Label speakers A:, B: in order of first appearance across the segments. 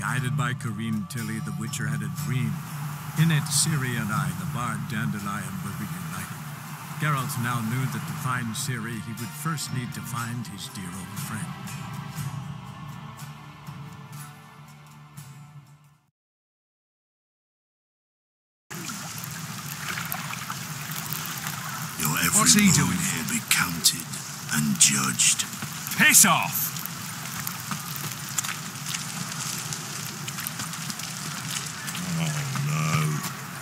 A: Guided by Corrine Tilly, the Witcher had a dream. In it, Ciri and I, the bard Dandelion, were reunited. Geralt now knew that to find Ciri, he would first need to find his dear old friend.
B: What's he doing here? Be counted and judged.
C: Piss off!
B: Oh no.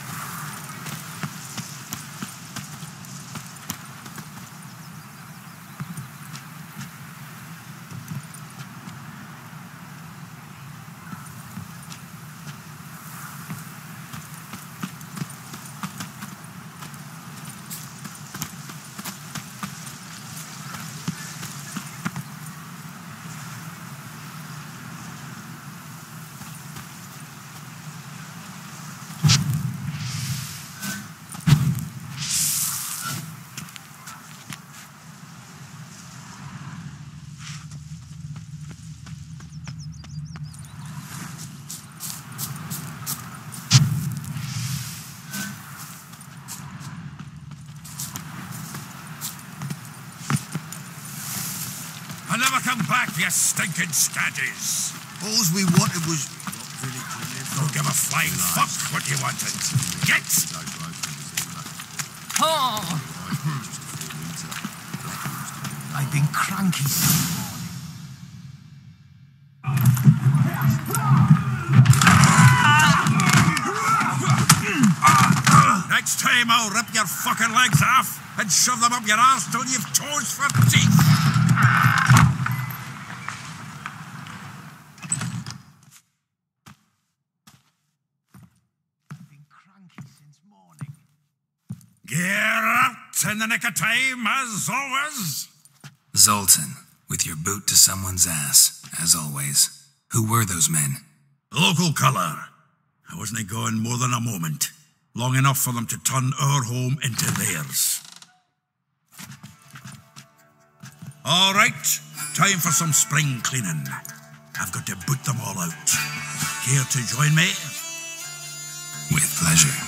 C: I'll never come back, you stinking scaddies!
B: All we wanted was...
C: Don't give a flying fuck what you wanted. Get!
D: Oh! I've been cranky this morning.
C: Next time I'll rip your fucking legs off and shove them up your arse till you've toes for teeth! Geralt, in the nick of time, as always.
E: Zoltan, with your boot to someone's ass, as always. Who were those men?
C: Local colour. I wasn't gone more than a moment. Long enough for them to turn our home into theirs. All right, time for some spring cleaning. I've got to boot them all out. Care to join me?
E: With pleasure.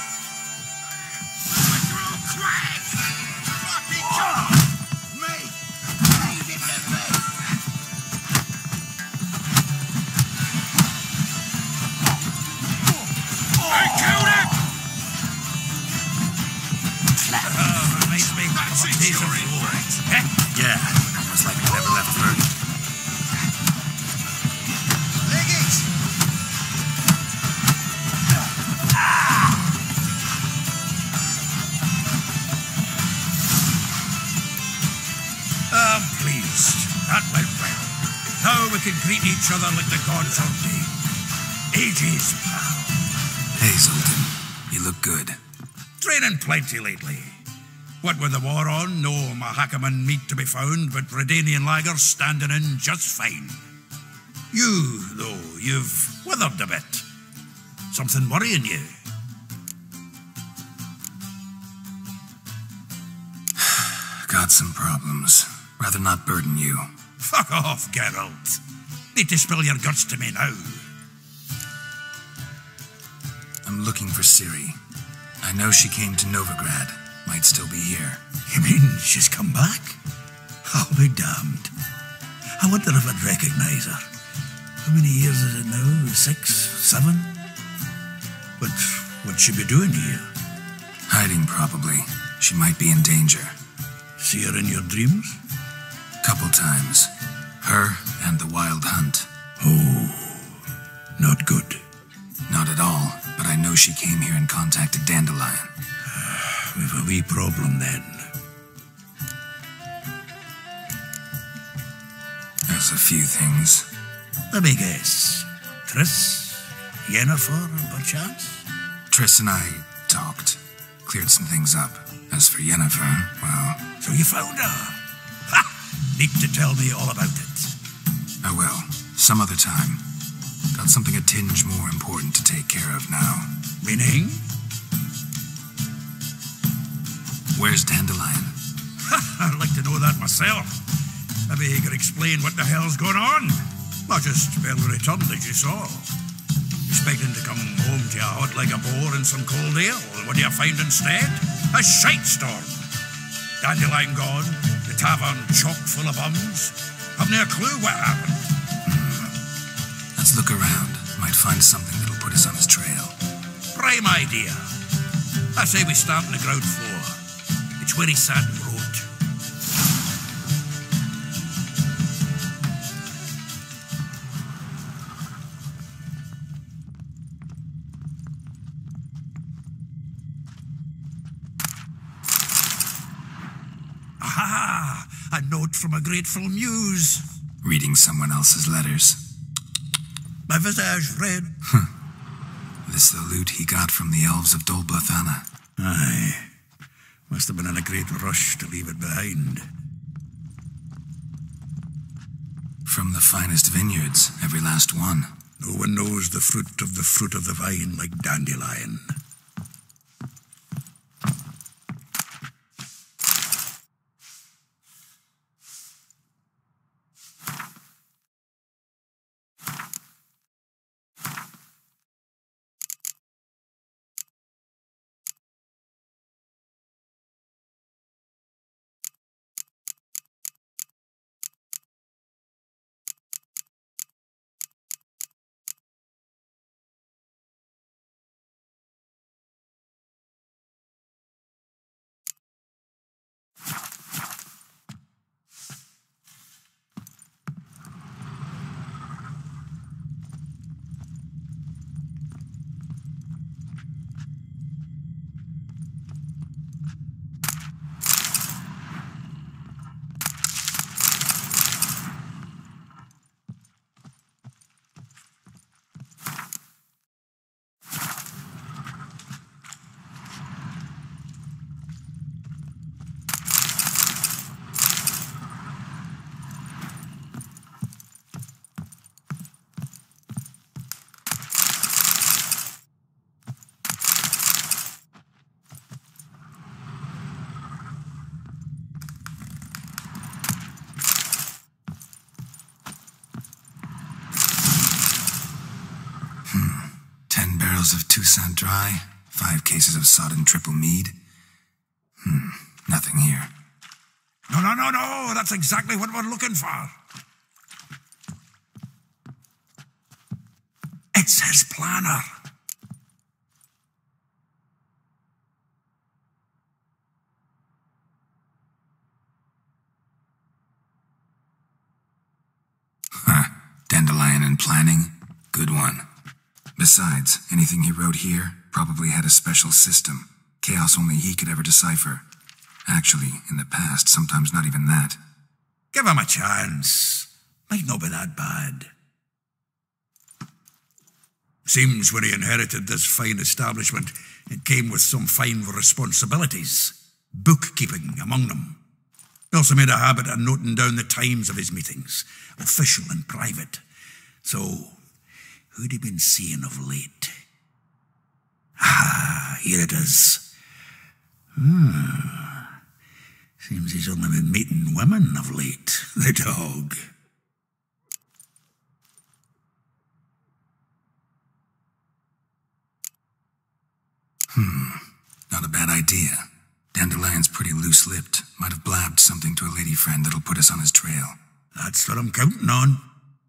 C: Yeah, almost like we never left Vern. I'm pleased. That went well. Now we can greet each other like the gods ordained. Ages, pal.
E: Hey, Zoltan. You look good.
C: Training plenty lately. What with the war on, no Mahakaman meat to be found, but Redanian lagers standing in just fine. You, though, you've withered a bit. Something worrying you?
E: Got some problems. Rather not burden you.
C: Fuck off, Geralt. Need to spill your guts to me now.
E: I'm looking for Ciri. I know she came to Novigrad. Might still be here.
C: You mean she's come back? I'll be damned. I wonder if I'd recognize her. How many years is it now? 6, 7? But what'd she be doing here?
E: Hiding, probably. She might be in danger.
C: See her in your dreams?
E: Couple times. Her and the Wild Hunt.
C: Oh, not good.
E: Not at all, but I know she came here and contacted Dandelion.
C: We've a wee problem then.
E: There's a few things.
C: Let me guess. Triss? Yennefer, perchance?
E: Triss and I talked. Cleared some things up. As for Yennefer, well...
C: So you found her? Ha! Need to tell me all about it.
E: I will. Some other time. Got something a tinge more important to take care of now.
C: Meaning?
E: Where's Dandelion?
C: I'd like to know that myself. Maybe he could explain what the hell's going on. I just well returned, as you saw. Expecting to come home to you hot like a boar and some cold ale. What do you find instead? A shite storm. Dandelion gone, the tavern chock full of bums. I've no clue what happened.
E: Let's look around. Might find something that'll put us on his trail.
C: Prime idea. I say we start on the ground floor. It's where he sat and wrote. Aha! A note from a grateful muse.
E: Reading someone else's letters.
C: My visage red.
E: This the loot he got from the elves of Dol Blathanna.
C: Aye. Must have been in a great rush to leave it behind.
E: From the finest vineyards, every last one.
C: No one knows the fruit of the vine like Dandelion.
E: Of Toussaint Dry, 5 cases of sodden triple mead. Nothing here.
C: No, that's exactly what we're looking for. It's his planner.
E: Dandelion and planning, good one. Besides, anything he wrote here probably had a special system. Chaos only he could ever decipher. Actually, in the past, sometimes not even that.
C: Give him a chance. Might not be that bad. Seems when he inherited this fine establishment, it came with some fine responsibilities. Bookkeeping among them. He also made a habit of noting down the times of his meetings, official and private. So, who'd he been seeing of late? Ah, here it is. Seems he's only been meeting women of late, the dog.
E: Not a bad idea. Dandelion's pretty loose-lipped. Might have blabbed something to a lady friend that'll put us on his trail.
C: That's what I'm counting on.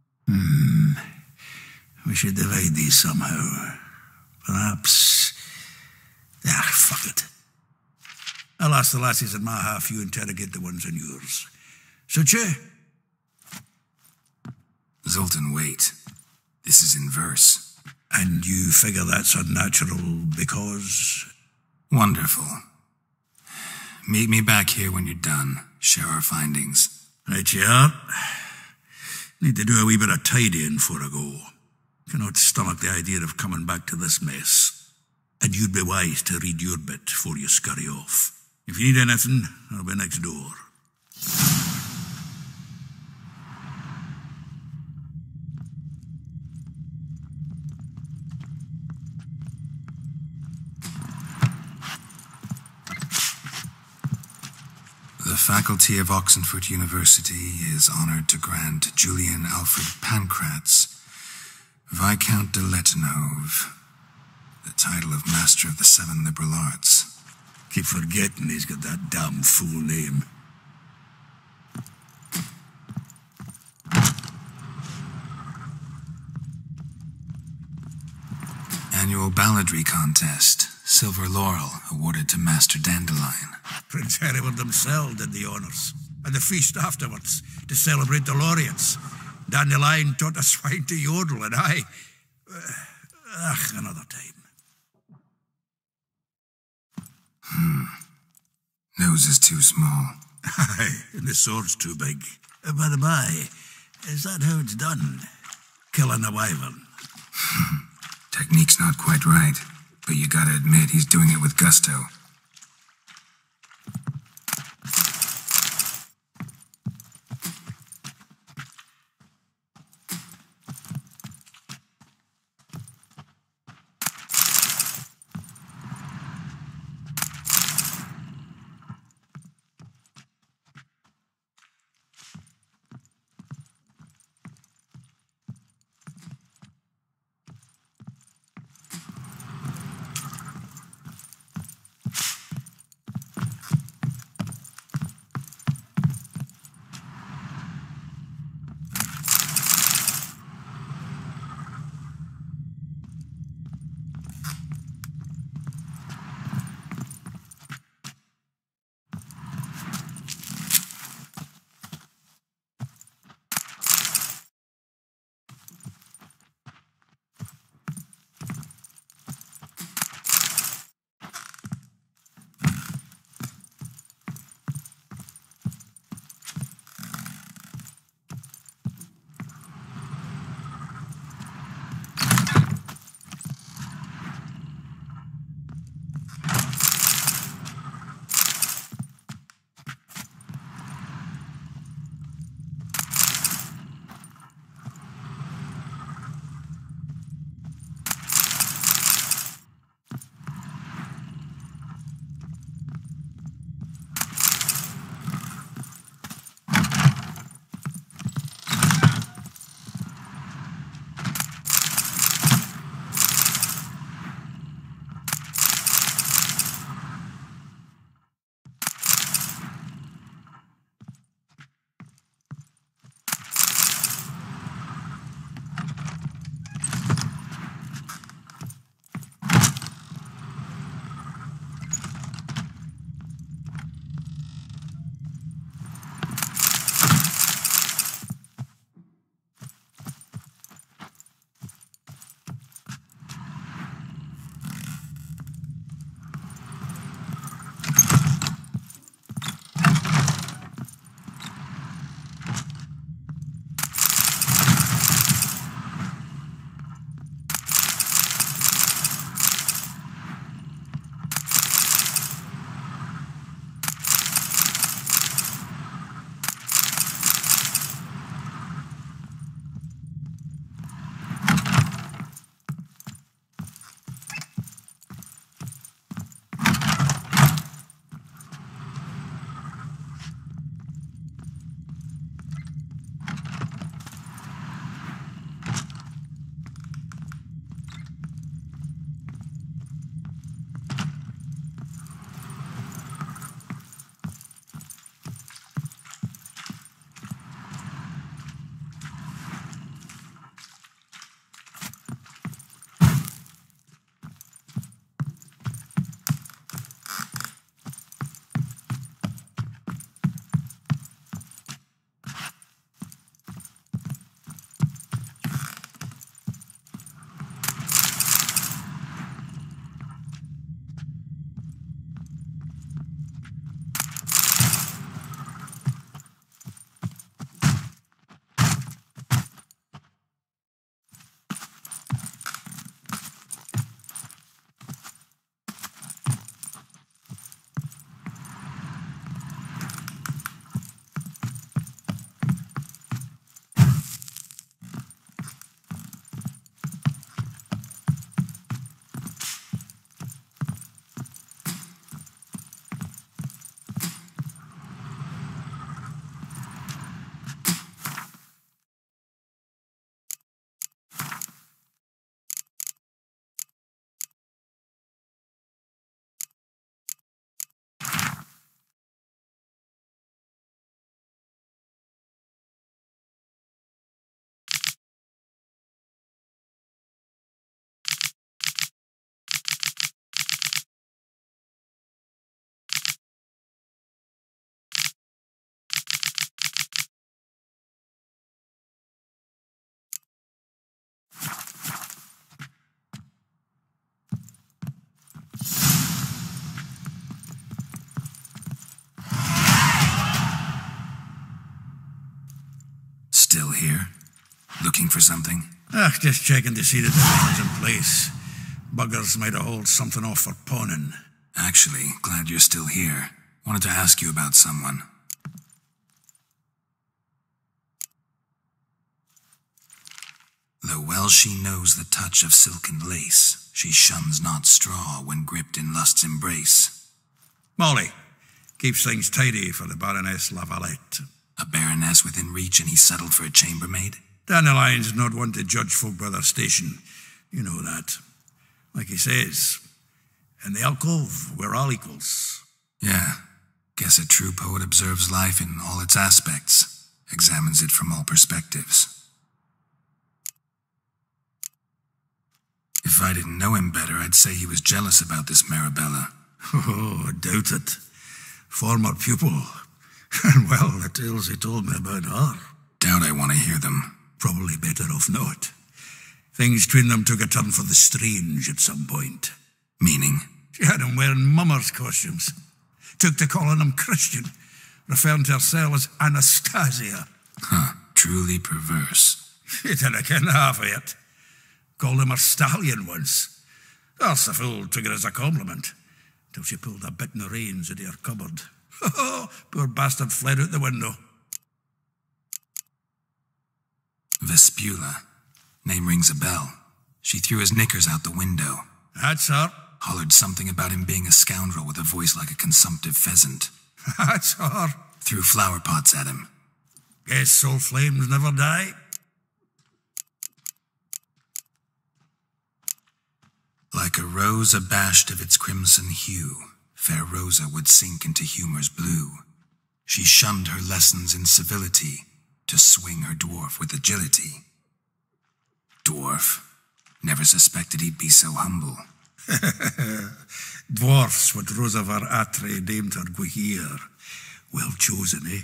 C: We should divide these somehow. Perhaps... fuck it. I'll ask the lassies in my half, you interrogate the ones in yours. Suit you?
E: Zoltan, wait. This is in verse.
C: And you figure that's unnatural because...
E: Wonderful. Meet me back here when you're done. Share our findings.
C: Right you are. Need to do a wee bit of tidying before I go. Cannot stomach the idea of coming back to this mess. And you'd be wise to read your bit before you scurry off. If you need anything, I'll be next door.
E: The faculty of Oxenford University is honored to grant Julian Alfred Pancratz, Viscount de Letonov, the title of Master of the Seven Liberal Arts.
B: Keep forgetting he's got that damn fool name.
E: Annual balladry contest. Silver Laurel awarded to Master Dandelion.
C: Prince Hereward himself did the honours. And the feast afterwards, to celebrate the laureates. Dandelion taught a swine to yodel, and I... another time.
E: Nose is too small.
C: Aye, and the sword's too big. By the by, is that how it's done? Killing a wyvern?
E: Technique's not quite right, but you gotta admit he's doing it with gusto. Still here? Looking for something?
C: Just checking to see that everything's in place. Buggers might have hauled something off for pawning.
E: Actually, glad you're still here. Wanted to ask you about someone. Though well she knows the touch of silken lace, she shuns not straw when gripped in lust's embrace.
C: Molly keeps things tidy for the Baroness Lavalette.
E: A baroness within reach, and he settled for a chambermaid?
C: Dandelion's not one to judge folk by their station. You know that. Like he says, in the alcove, we're all equals.
E: Yeah. Guess a true poet observes life in all its aspects, examines it from all perspectives. If I didn't know him better, I'd say he was jealous about this Marabella.
C: Oh, I doubt it. Former pupil. And well, the tales he told me about her.
E: Doubt I want to hear them.
C: Probably better off not. Things between them took a turn for the strange at some point.
E: Meaning?
C: She had him wearing mummers' costumes. Took to calling him Christian, referring to herself as Anastasia.
E: Huh, truly perverse.
C: She didn't ken half of it. Called him her stallion once. Else the fool took it as a compliment, till she pulled a bit in the reins into her cupboard. Poor bastard fled out the window.
E: Vespula. Name rings a bell. She threw his knickers out the window.
C: That's her.
E: Hollered something about him being a scoundrel with a voice like a consumptive pheasant.
C: That's her.
E: Threw flower pots at him.
C: Guess soul flames never die.
E: Like a rose abashed of its crimson hue, fair Rosa would sink into humor's blue. She shunned her lessons in civility, to swing her dwarf with agility. Dwarf. Never suspected he'd be so humble.
C: Dwarfs what Rosavar Atre named her Guihir. Well chosen, eh?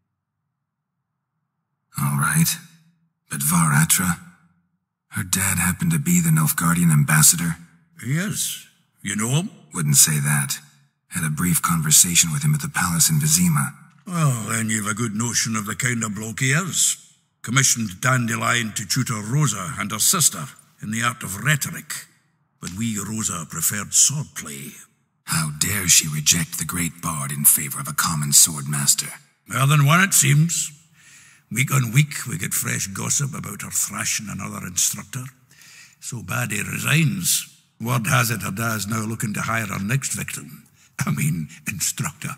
E: All right. But Var Atra? Her dad happened to be the Nilfgaardian ambassador?
C: He is. You know him?
E: Wouldn't say that. Had a brief conversation with him at the palace in Vizima.
C: Well, then you've a good notion of the kind of bloke he is. Commissioned Dandelion to tutor Rosa and her sister in the art of rhetoric. But we, Rosa, preferred swordplay.
E: How dare she reject the great bard in favor of a common swordmaster?
C: More than one, it seems. Week on week, we get fresh gossip about her thrashing another instructor. So bad he resigns. Word has it her dad's now looking to hire her next victim. Instructor.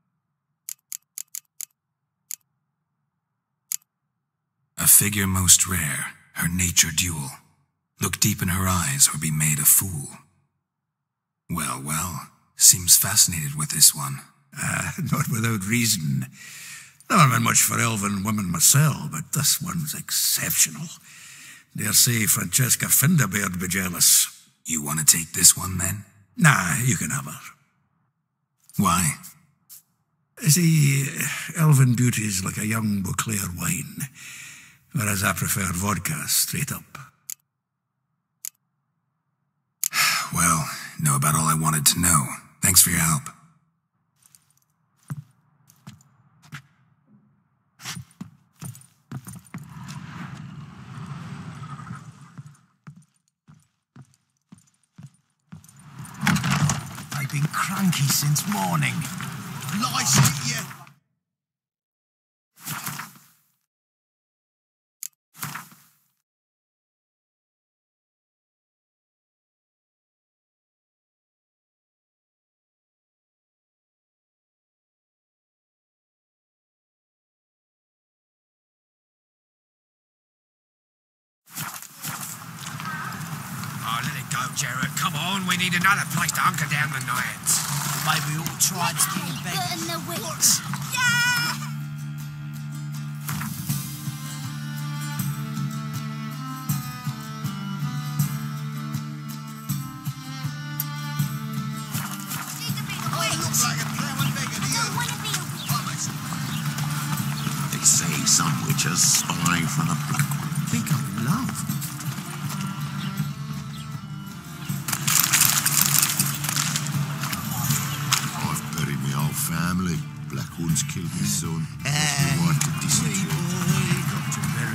E: A figure most rare, her nature dual. Look deep in her eyes or be made a fool. Well, seems fascinated with this one.
C: Not without reason. Never been much for elven women myself, but this one's exceptional. Dare say Francesca Finderbeard be jealous.
E: You want to take this one, then?
C: Nah, you can have her.
E: Why?
C: See, elven beauty's like a young Beauclair wine, whereas I prefer vodka straight up.
E: Well, know about all I wanted to know. Thanks for your help.
D: I've been cranky since morning.
B: Lice at you.
F: Jared, come on, we need another place to hunker down the night.
D: Maybe we'll try and steal back.
G: Bert and the witch.
B: They say some witches spy from the Black One.
D: Think I'm in love.
B: Family. Black One's killed my son. Must be wanted to disintegrate.
C: Got to bury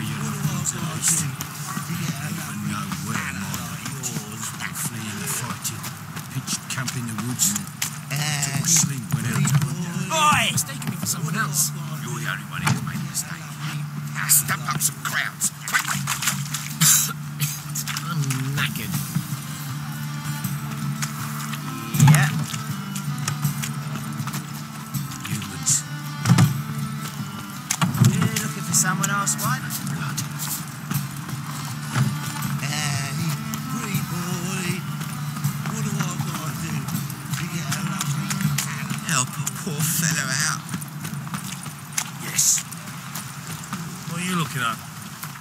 A: look it up.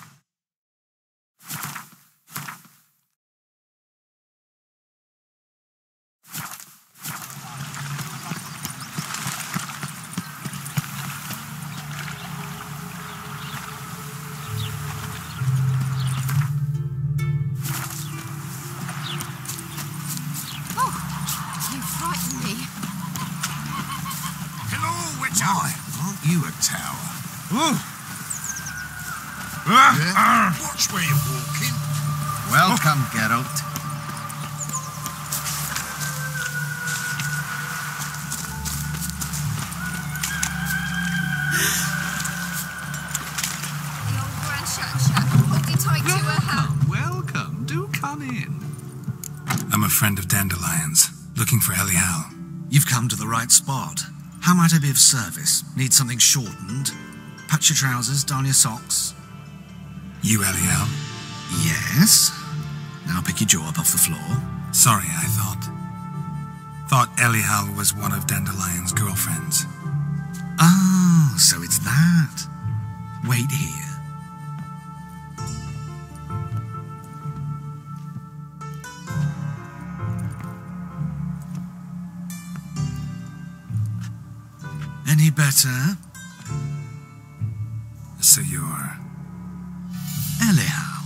B: You a tower. Watch where you're walking.
D: Welcome, Geralt.
G: The old grand shack. Hold you tight to her hand.
E: Welcome. Do come in. I'm a friend of Dandelion's, looking for Elial.
D: You've come to the right spot. How might I be of service? Need something shortened? Patch your trousers, darn your socks.
E: You Elial?
D: Yes. Now pick your jaw up off the floor.
E: Sorry, I thought Elial was one of Dandelion's girlfriends.
D: Oh, so it's that. Wait here. Any better?
E: So you're...
D: Elial.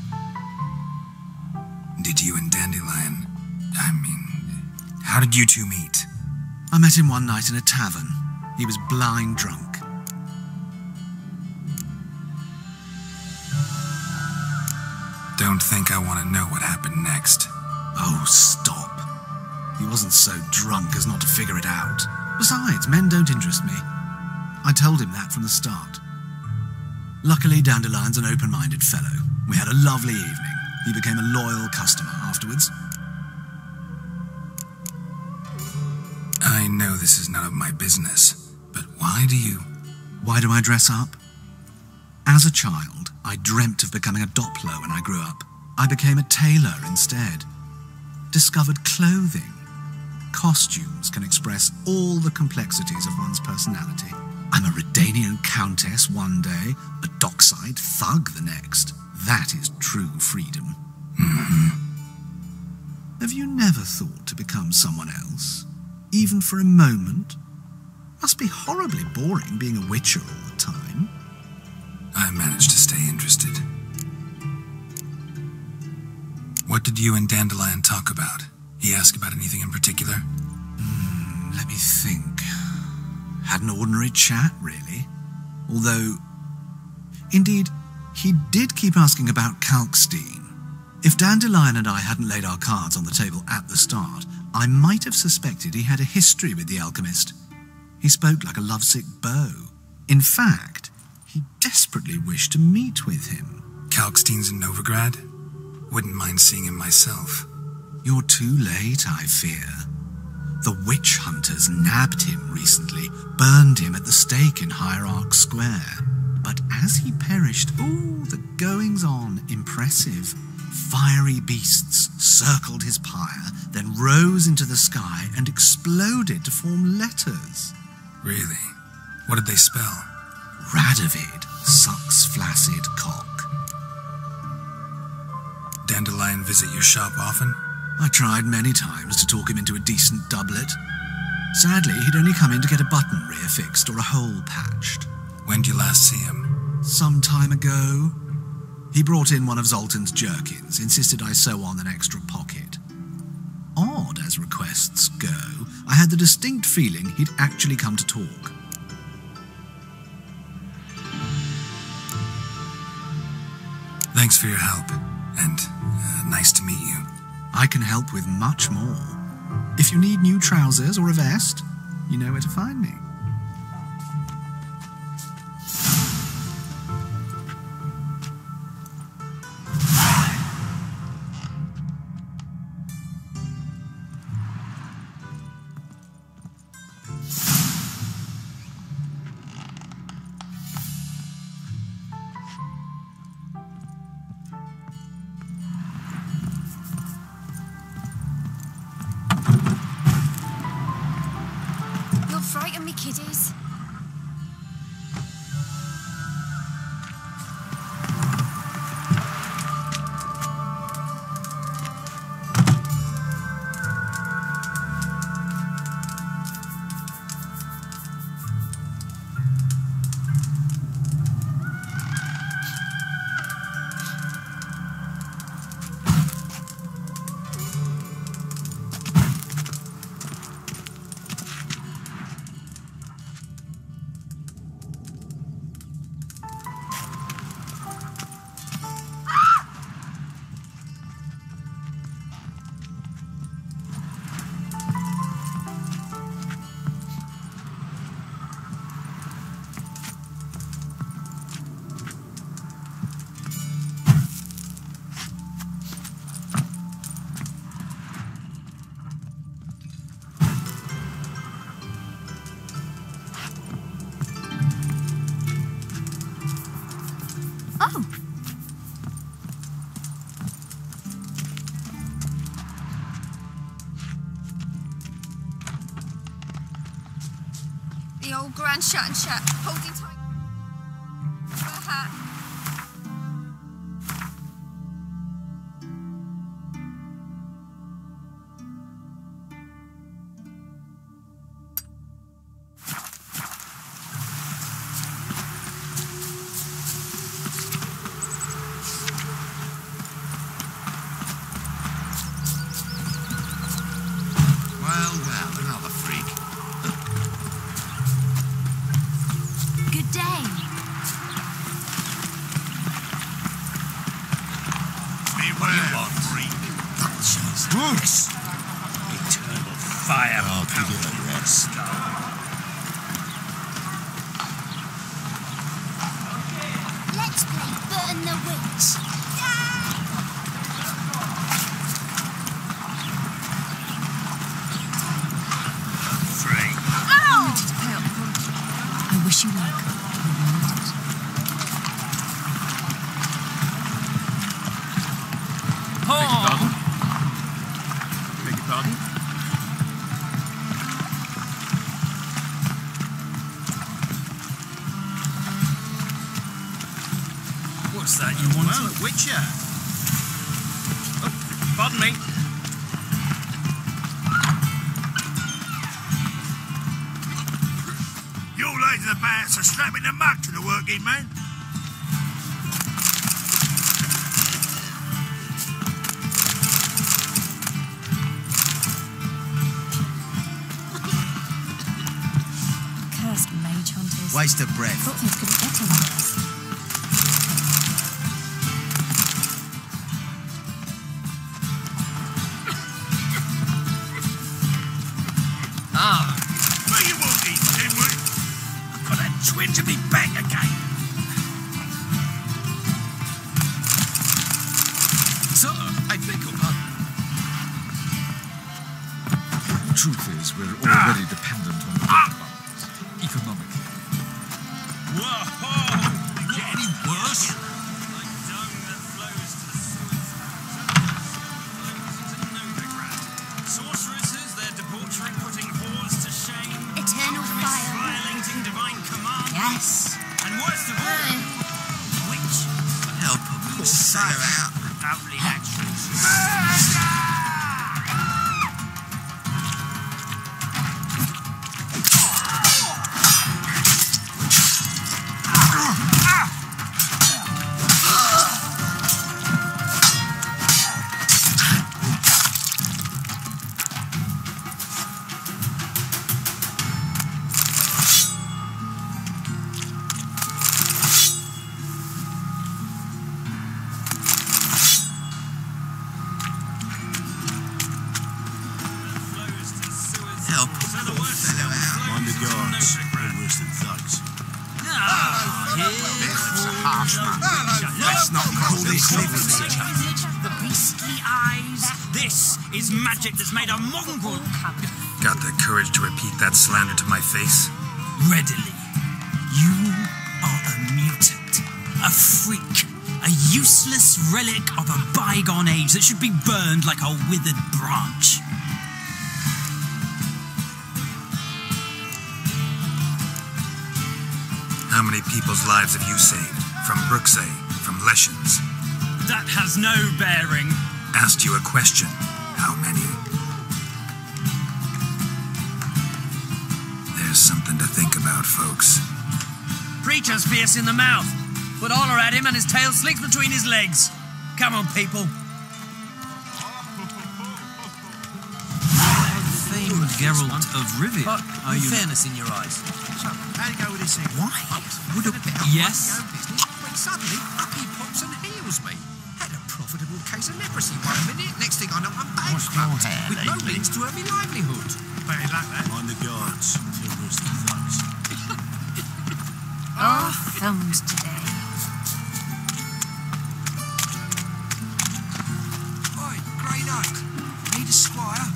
E: Did you and Dandelion... how did you two meet?
D: I met him one night in a tavern. He was blind drunk.
E: Don't think I want to know what happened next.
D: Oh, stop. He wasn't so drunk as not to figure it out. Besides, men don't interest me. I told him that from the start. Luckily, Dandelion's an open-minded fellow. We had a lovely evening. He became a loyal customer afterwards.
E: I know this is none of my business, but why do
D: I dress up? As a child, I dreamt of becoming a Doppler when I grew up. I became a tailor instead. Discovered clothing. Costumes can express all the complexities of one's personality. I'm a Redanian countess one day, a dockside thug the next. That is true freedom. Have you never thought to become someone else? Even for a moment? Must be horribly boring being a witcher all the time.
E: I managed to stay interested. What did you and Dandelion talk about? He asked about anything in particular?
D: Let me think. Had an ordinary chat, really. Although, indeed, he did keep asking about Kalkstein. If Dandelion and I hadn't laid our cards on the table at the start, I might have suspected he had a history with the alchemist. He spoke like a lovesick beau. In fact, he desperately wished to meet with him.
E: Kalkstein's in Novigrad? Wouldn't mind seeing him myself.
D: You're too late, I fear. The witch hunters nabbed him recently, burned him at the stake in Hierarch Square. But as he perished, the goings-on impressive. Fiery beasts circled his pyre, then rose into the sky and exploded to form letters.
E: Really? What did they spell?
D: Radovid sucks flaccid cock.
E: Dandelion visit your shop often?
D: I tried many times to talk him into a decent doublet. Sadly, he'd only come in to get a button reaffixed or a hole patched.
E: When did you last see him?
D: Some time ago. He brought in one of Zoltan's jerkins, insisted I sew on an extra pocket. Odd as requests go, I had the distinct feeling he'd actually come to talk.
E: Thanks for your help, and nice to meet you.
D: I can help with much more. If you need new trousers or a vest, you know where to find me.
G: Oh, Grand Shut and Shut, holding tight to her hat.
H: What's that you want? Well, a Witcher. Oh, pardon me.
B: You ladies of the bats are slapping the mug to the working man.
I: Cursed mage hunters.
J: Waste of breath.
I: Thought things couldn't get on like this.
C: To be back again.
D: Sir, I beg your pardon. The truth is, we're already dependent on the bonds, economically.
C: Whoa! Did it get any worse?
H: Sorceresses, their debauchery putting whores to shame.
I: Eternal fire.
H: Violating divine command.
I: Yes.
H: And worst of all, which
J: Help them sell her out.
H: lovely actions.
J: Help a poor fellow out.
B: On the guards. They're worse than thugs.
J: Let's not call this living.
H: The beastly eyes. This is magic that's made a mongrel.
E: Got the courage to repeat that slander to my face?
H: Readily. You are a mutant, a freak, a useless relic of a bygone age that should be burned like a withered branch.
E: How many people's lives have you saved? From Bruxay, from Leshens?
H: That has no bearing.
E: Asked you a question. How many? There's something to think about, folks.
H: Preacher's fierce in the mouth. Put holler at him and his tail slinks between his legs. Come on, people. Famed Geralt of Rivia. Are you fairness in your eyes?
J: So, how'd it go with this thing?
H: Why?
J: Would have been
H: Yes.
J: when suddenly up he pops and heals me. Had a profitable case of leprosy 1 minute. Next thing I know, I'm bankrupt with no means to earn my livelihood.
B: Better like that. On the guards. They're worse than thugs.
I: All thumbs today.
J: Oi, Grey Knight. Need a squire?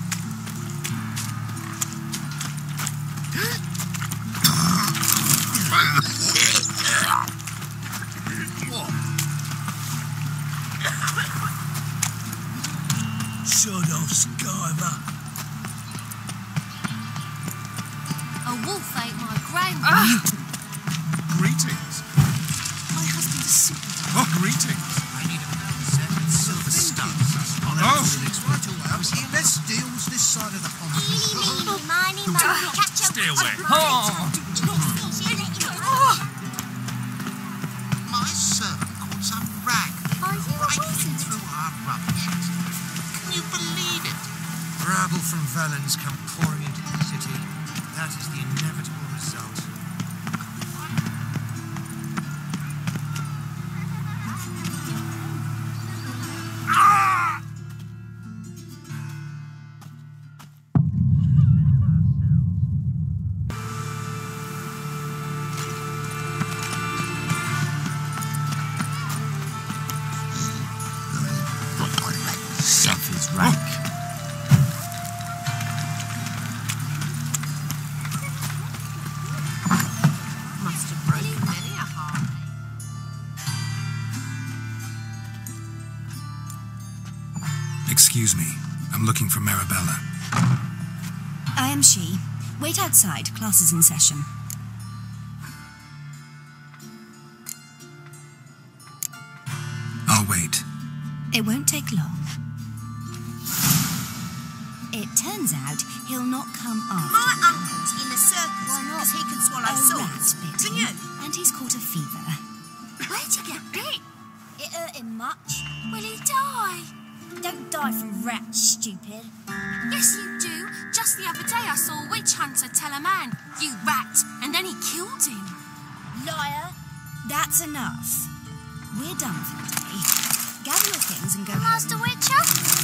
B: Sod off, Skyver.
G: A wolf ate my gran.
J: Greetings.
G: My husband is super.
J: Oh, greetings. I need a set with silver studs.
C: Oh.
J: Right away. I was here. Let's deals this side of the pond.
G: Eeny, meeny, miny, moe, catch a
C: Stay away.
J: My servant caught some rag
G: Are you a
J: right
G: wizard?
J: through our rubbish. Can you believe it? Rabble from Valens come pouring into the city. That is the inevitable result.
H: Stuff is rank.
G: Must have broken many a heart.
E: Excuse me. I'm looking for Marabella.
I: I am she. Wait outside. Class is in session.
E: I'll wait.
I: It won't take long. It turns out he'll not come after
G: My
I: you.
G: uncle's in the circus because he can swallow
I: A
G: swords.
I: rat bit
G: Can
I: him,
G: you?
I: and he's caught a fever.
G: Where'd you get bit? It hurt him much. Will he die?
I: Don't die from rats, stupid.
G: Yes, you do. Just the other day I saw a witch hunter tell a man, "You rat," and then he killed him.
I: Liar. That's enough. We're done for the day. Gather your things and go
G: Master
I: home.
G: Witcher?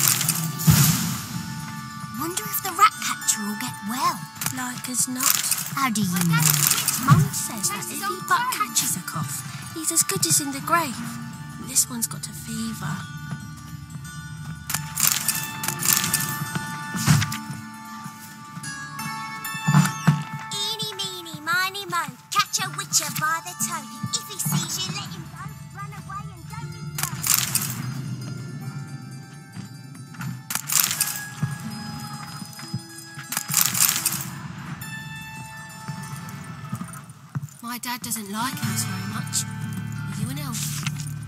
G: Wonder if the rat catcher will get well. Like as not. How do you know? Mum says that if he but catches a cough, he's as good as in the grave. This one's got a fever. Eeny, meeny, miny, moe. Catch a witcher by the toe. If he sees you, let him go. Run away and don't be slow. My dad doesn't like elves very much. Are you an elf?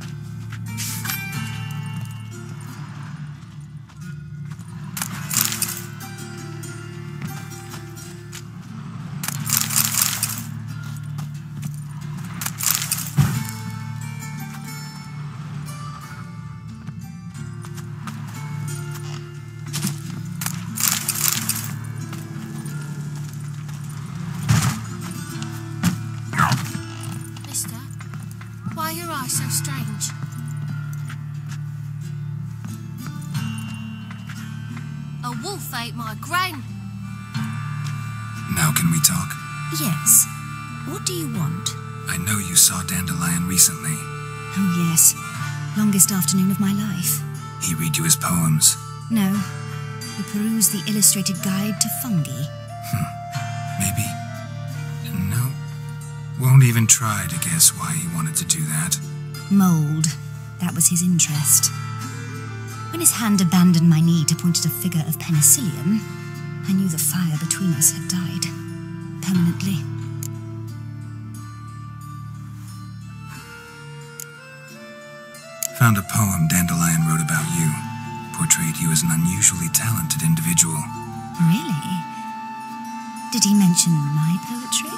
G: Mister, why are your eyes so strange? A wolf ate my gran.
E: Now can we talk?
I: Yes. What do you want?
E: I know you saw Dandelion recently.
I: Oh, yes. Longest afternoon of my life.
E: He read you his poems.
I: No. We perused the illustrated guide to fungi.
E: Maybe. No. Won't even try to guess why he wanted to do that.
I: Mould. That was his interest. When his hand abandoned my knee to point at a figure of penicillium, I knew the fire between us had died. Permanently.
E: Found a poem Dandelion wrote about you. Portrayed you as an unusually talented individual.
I: Really? Did he mention my poetry?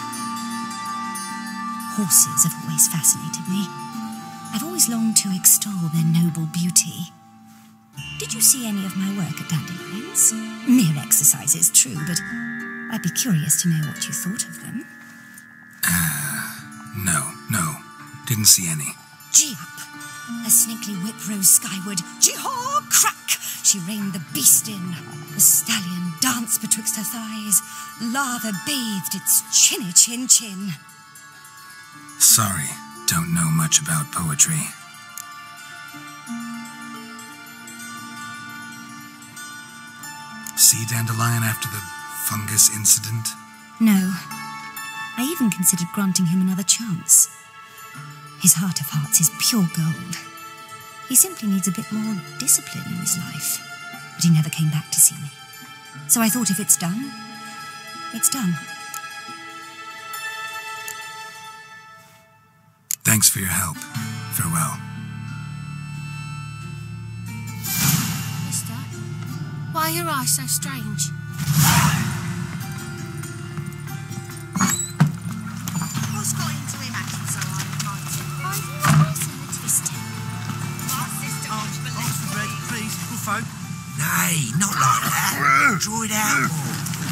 I: Horses have always fascinated me. I've always longed to extol their noble beauty. Did you see any of my work at Dandelions? Mere exercises, true, but I'd be curious to know what you thought of them.
E: No. Didn't see any.
I: Gee up! A snaky whip rose skyward. Gee-haw! Crack! She reined the beast in. The stallion danced betwixt her thighs. Lava bathed its chinny chin.
E: Sorry, don't know much about poetry. See Dandelion after the fungus incident?
I: No. I even considered granting him another chance. His heart of hearts is pure gold. He simply needs a bit more discipline in his life. But he never came back to see me. So I thought if it's done, it's done.
E: Thanks for your help. Farewell.
G: Mister, why are your eyes so strange?
K: What's got into him acting so uninviting?
G: Are you autistic?
K: My sister won't believe
J: Red, please, good folk.
F: Nay, not like that. Draw it out more.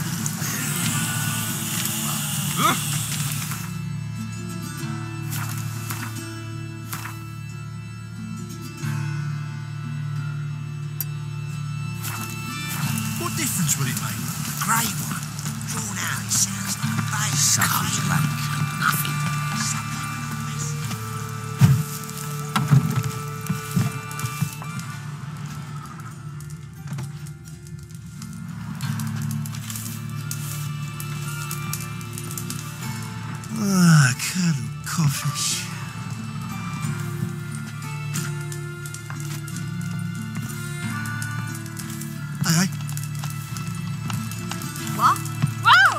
J: What difference will it make?
F: The grey one. Drawn out, it sounds like a bass.
H: Sucker's blank.
F: Nothing.
J: Ah, Colonel Coffee. Hey,
K: What?
G: Whoa!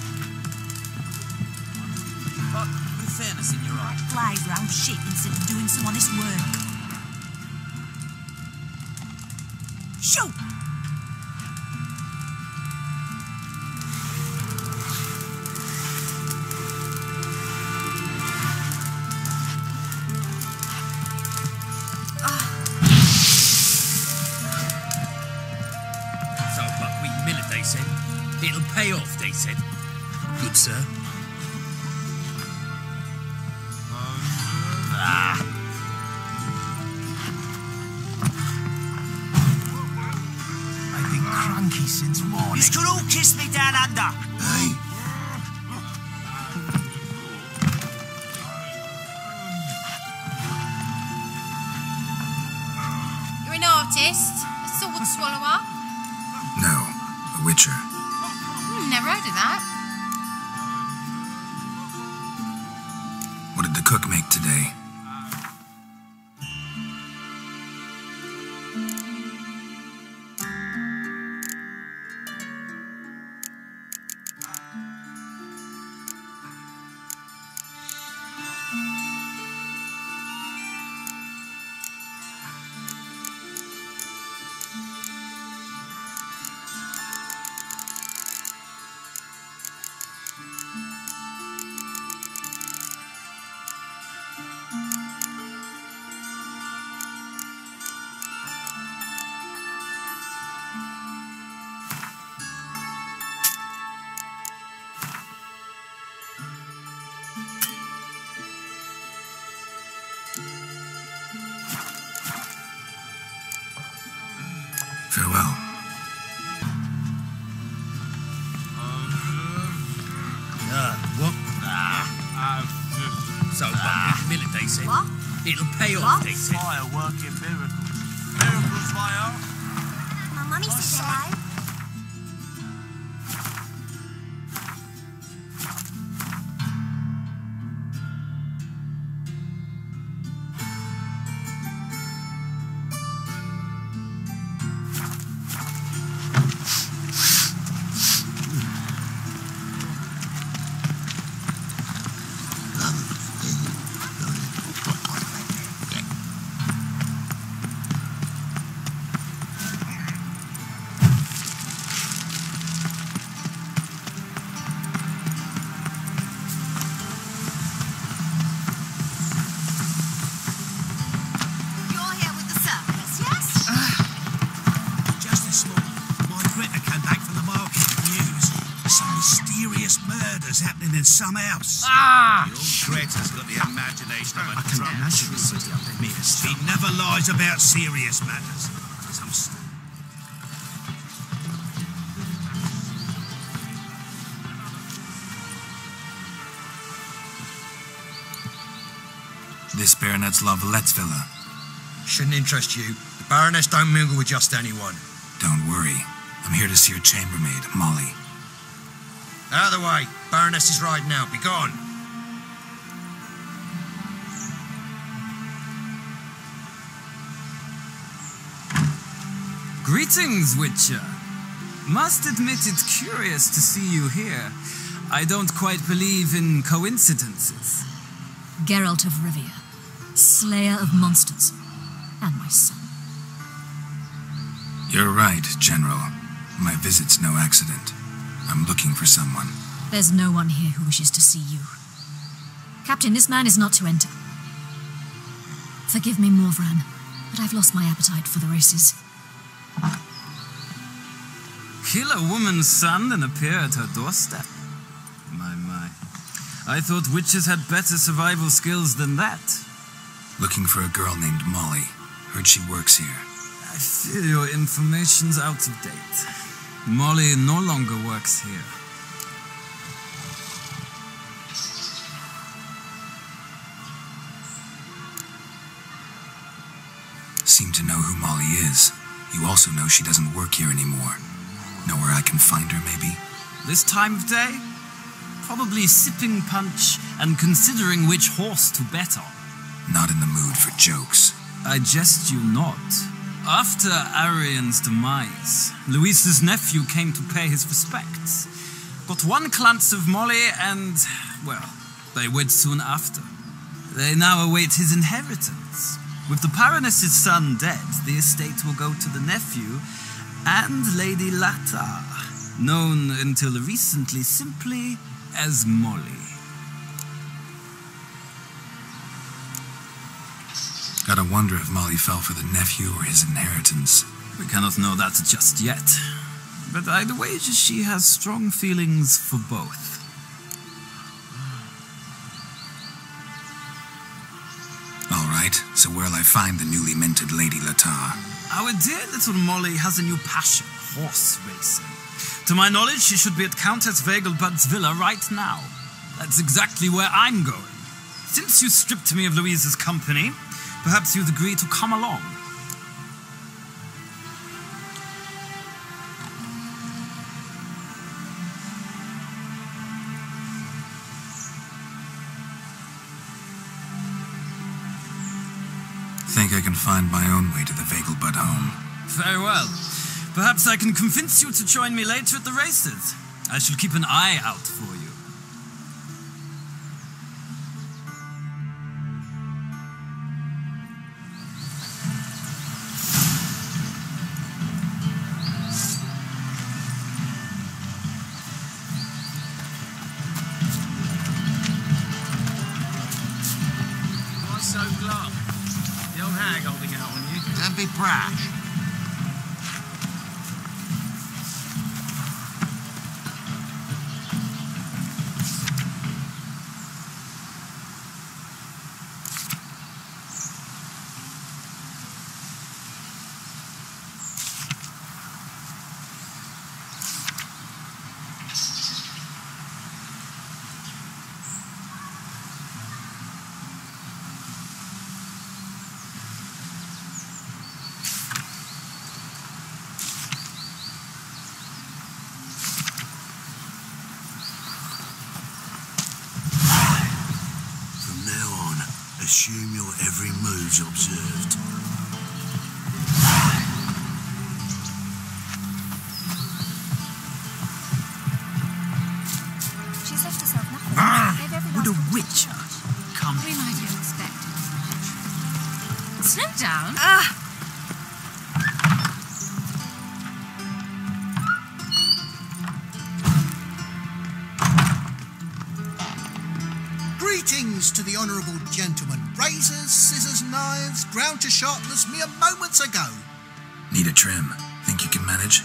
H: But with fairness in your eye.
K: Playground shit instead of doing some honest work. Shoot!
H: So, buckwheat millet, they said. It'll pay off, they said. Good, sir.
J: I've been cranky since morning.
F: This could all kiss me down under.
B: Hey,
G: You're an artist, a sword swallower.
E: No, a witcher.
G: Never heard of that.
E: What did the cook make today? Farewell.
H: What? So, buckwheat millet, they said.
K: What?
H: It'll pay off,
K: What?
H: they said.
J: Fire working miracles. Miracles, fire.
G: My mummy said hello.
K: You're here with the circus, yes?
C: Just this morning, my Greta came back from the market with news. Some mysterious murders happening in some house.
J: Your Greta's got the imagination of a
D: I can
J: drum.
D: imagine the city up there.
C: She never lies about serious matters. Some
E: This Baronet's La Vallette's villa.
F: Shouldn't interest you. The Baroness don't mingle with just anyone.
E: Don't worry. I'm here to see your chambermaid, Molly.
F: Out of the way. Baroness is riding out. Be gone.
L: Greetings, Witcher. Must admit it's curious to see you here. I don't quite believe in coincidences.
M: Geralt of Rivia, slayer of monsters, and my son.
E: You're right, General. My visit's no accident. I'm looking for someone.
M: There's no one here who wishes to see you. Captain, this man is not to enter. Forgive me, Morvran, but I've lost my appetite for the races.
L: Kill a woman's son and appear at her doorstep? My. I thought witches had better survival skills than that.
E: Looking for a girl named Molly. Heard she works here.
L: I fear your information's out of date. Molly no longer works here.
E: Seem to know who Molly is. You also know she doesn't work here anymore. Know where I can find her, maybe?
L: This time of day? Probably sipping punch and considering which horse to bet on.
E: Not in the mood for jokes.
L: I jest you not. After Arian's demise, Luis's nephew came to pay his respects. Got one glance of Molly and, well, they wed soon after. They now await his inheritance. With the Baroness's son dead, the estate will go to the nephew and Lady Latar, known until recently simply as Molly.
E: Gotta wonder if Molly fell for the nephew or his inheritance.
L: We cannot know that just yet, but I'd wager she has strong feelings for both.
E: All right, so where'll I find the newly minted Lady Latar?
L: Our dear little Molly has a new passion, horse racing. To my knowledge, she should be at Countess Vegelbud's villa right now. That's exactly where I'm going. Since you stripped me of Louise's company, perhaps you'd agree to come along.
E: Think I can find my own way to the Vegelbud home.
L: Very well. Perhaps I can convince you to join me later at the races. I shall keep an eye out for you.
A: What's so glum? The old hag holding out on you.
J: Don't be brash.
B: Assume your every move's observed.
K: She's left herself nothing.
H: Would a witcher come?
K: We might have expected as much. Slow down.
N: Greetings to the honourable gentlemen. Razors, scissors, knives, ground to sharpness mere moments ago.
E: Need a trim. Think you can manage?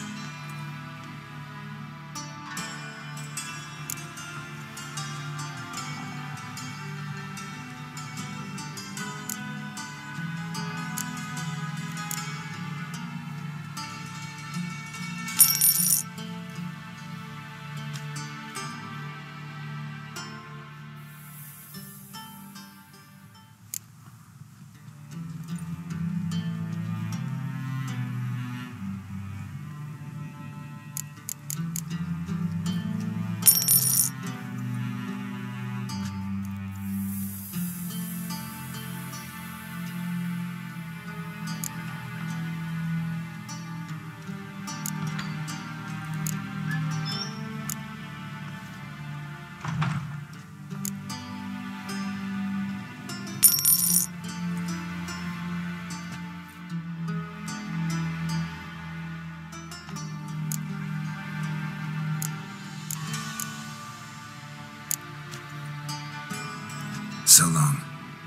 E: so long.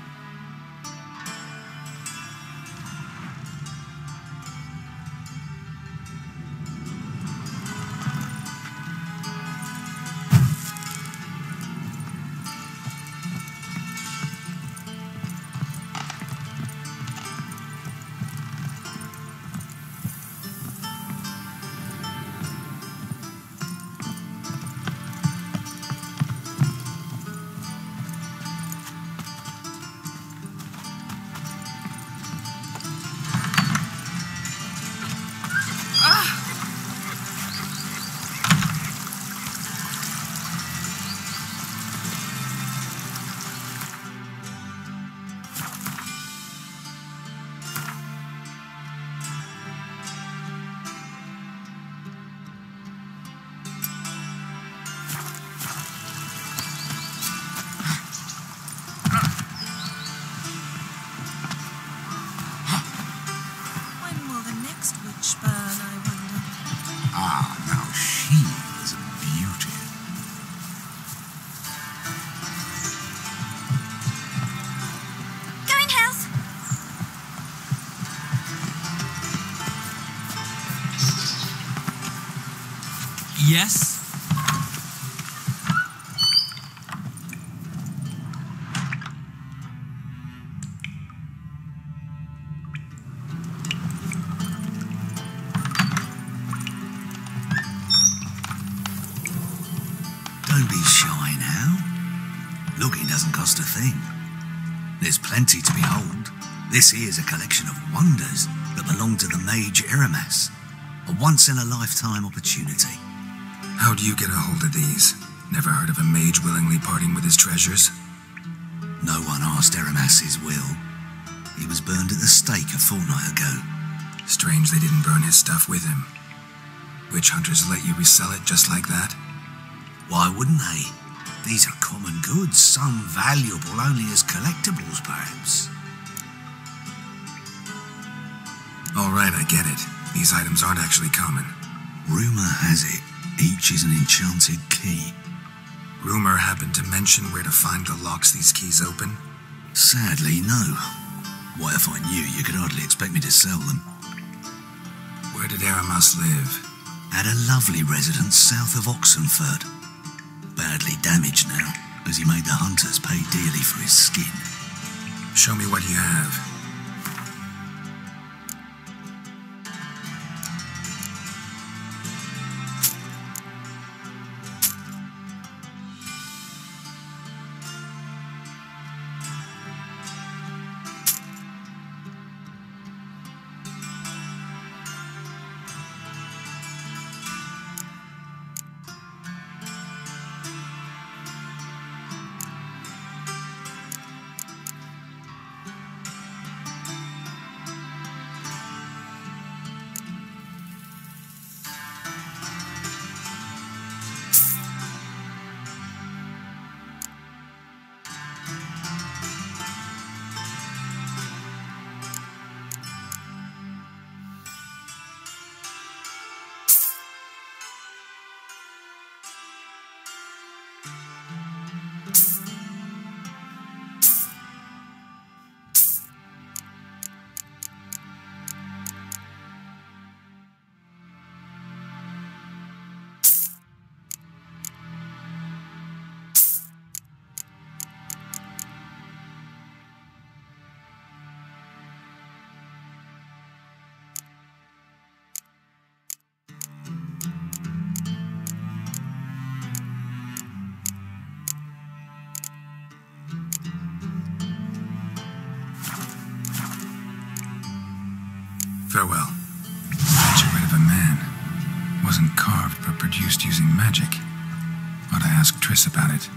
L: Yes?
D: Don't be shy now. Looking doesn't cost a thing. There's plenty to behold. This here's a collection of wonders that belong to the mage Eramas. A once-in-a-lifetime opportunity.
E: How do you get a hold of these? Never heard of a mage willingly parting with his treasures?
D: No one asked Eramas his will. He was burned at the stake a fortnight ago.
E: Strange they didn't burn his stuff with him. Witch hunters let you resell it just like that?
D: Why wouldn't they? These are common goods, some valuable only as collectibles, perhaps.
E: All right, I get it. These items aren't actually common.
D: Rumour has it, each is an enchanted key.
E: Rumour happened to mention where to find the locks these keys open?
D: Sadly, no. What if I knew, you could hardly expect me to sell them.
E: Where did Eramas live?
D: At a lovely residence south of Oxenford. Badly damaged now, as he made the hunters pay dearly for his skin.
E: Show me what you have. Farewell. Statuette of a man. Wasn't carved, but produced using magic. Ought I ask Triss about it?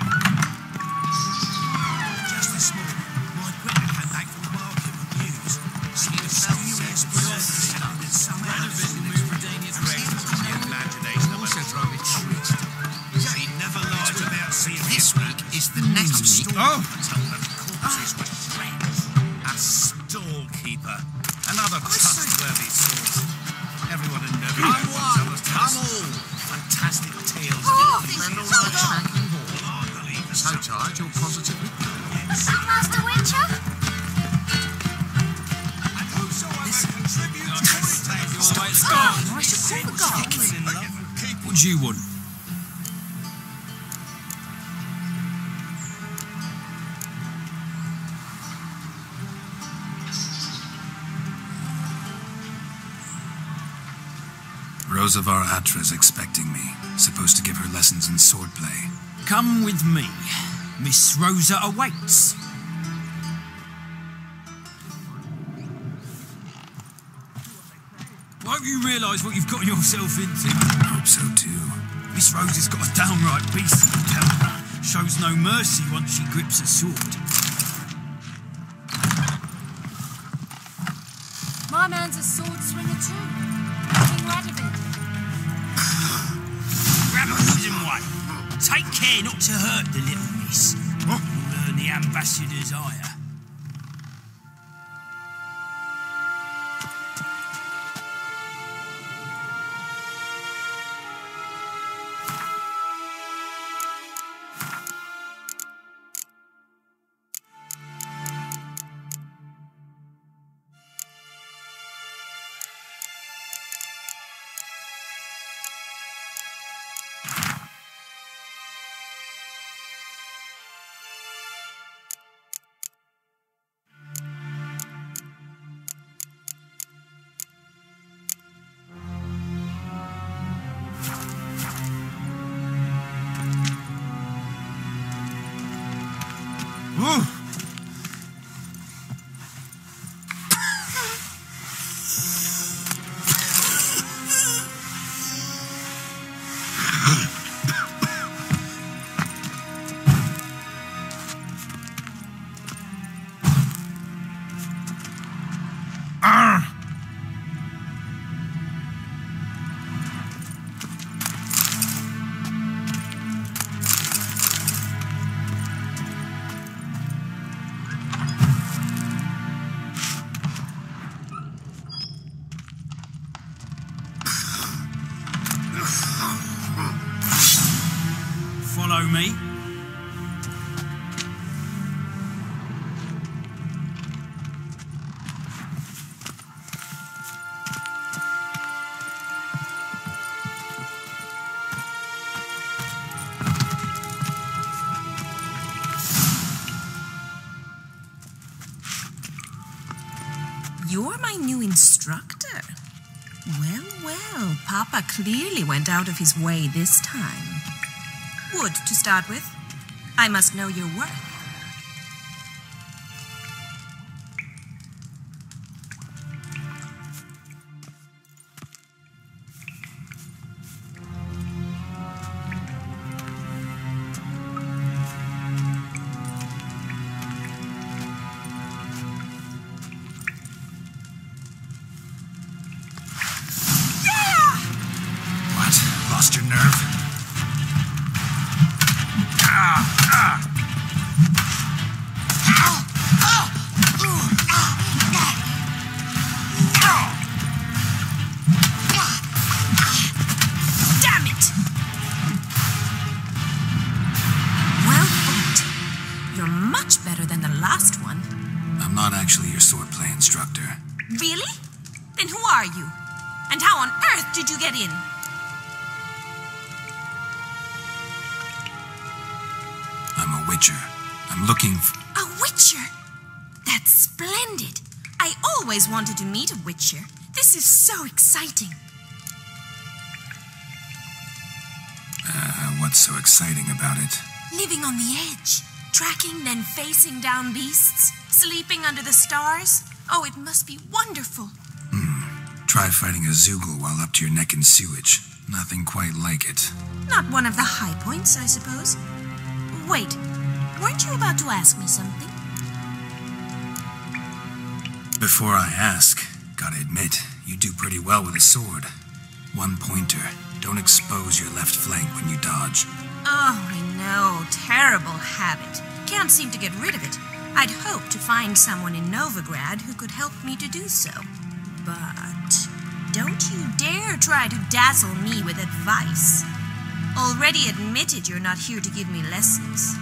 B: Just this morning, my Gregor came back from the market with news. She was so US president in some elevated Meridianian records of the imagination also drove it true. He never lied about seeing this week is the next week.
C: Oh!
B: Corpses with friends. A storekeeper. Another trustworthy source. Everyone in Nervy knows come all. Fantastic tales.
K: So tired, you're positively Oh, I should forgot.
H: What do you want?
E: Rosavar Atra's expecting me. Supposed to give her lessons in swordplay.
H: Come with me. Miss Rosa awaits. I hope you realise what you've gotten yourself into.
E: I hope so too.
H: Miss Rosa's got a downright beastly temper. Shows no mercy once she grips a sword.
G: My man's a sword swinger too. King Radovid.
H: Grab a wooden one. Take care not to hurt the little miss. You'll earn the ambassador's ire. Follow me.
K: You're my new instructor. Well, well, Papa clearly went out of his way this time. Wood, to start with. I must know your worth.
E: Lost your nerve?
K: Damn it! Well fought. You're much better than the last one.
E: I'm not actually your swordplay instructor.
K: Really? Then who are you? And how on earth did you get in?
E: I'm a witcher. I'm looking for...
K: A witcher? That's splendid. I always wanted to meet a witcher. This is so exciting.
E: What's so exciting about it?
K: Living on the edge. Tracking, then facing down beasts. Sleeping under the stars. Oh, it must be wonderful.
E: Try fighting a Zoogle while up to your neck in sewage. Nothing quite like it.
K: Not one of the high points, I suppose. Wait, weren't you about to ask me something?
E: Before I ask, gotta admit, you do pretty well with a sword. One pointer. Don't expose your left flank when you dodge.
K: Oh, I know. Terrible habit. Can't seem to get rid of it. I'd hoped to find someone in Novigrad who could help me to do so. But don't you dare try to dazzle me with advice. Already admitted you're not here to give me lessons.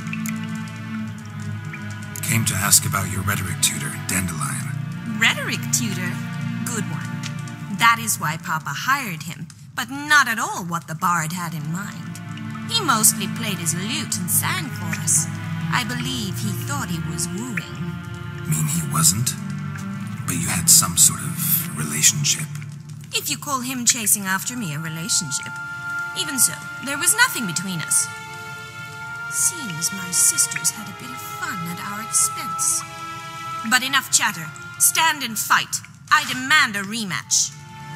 E: Came to ask about your rhetoric tutor, Dandelion.
K: Rhetoric tutor? Good one. That is why Papa hired him, but not at all what the bard had in mind. He mostly played his lute and sang for us. I believe he thought he was wooing.
E: Mean he wasn't? But you had some sort of relationship?
K: If you call him chasing after me a relationship. Even so, there was nothing between us. Seems my sisters had a bit of fun at our expense. But enough chatter. Stand and fight. I demand a rematch.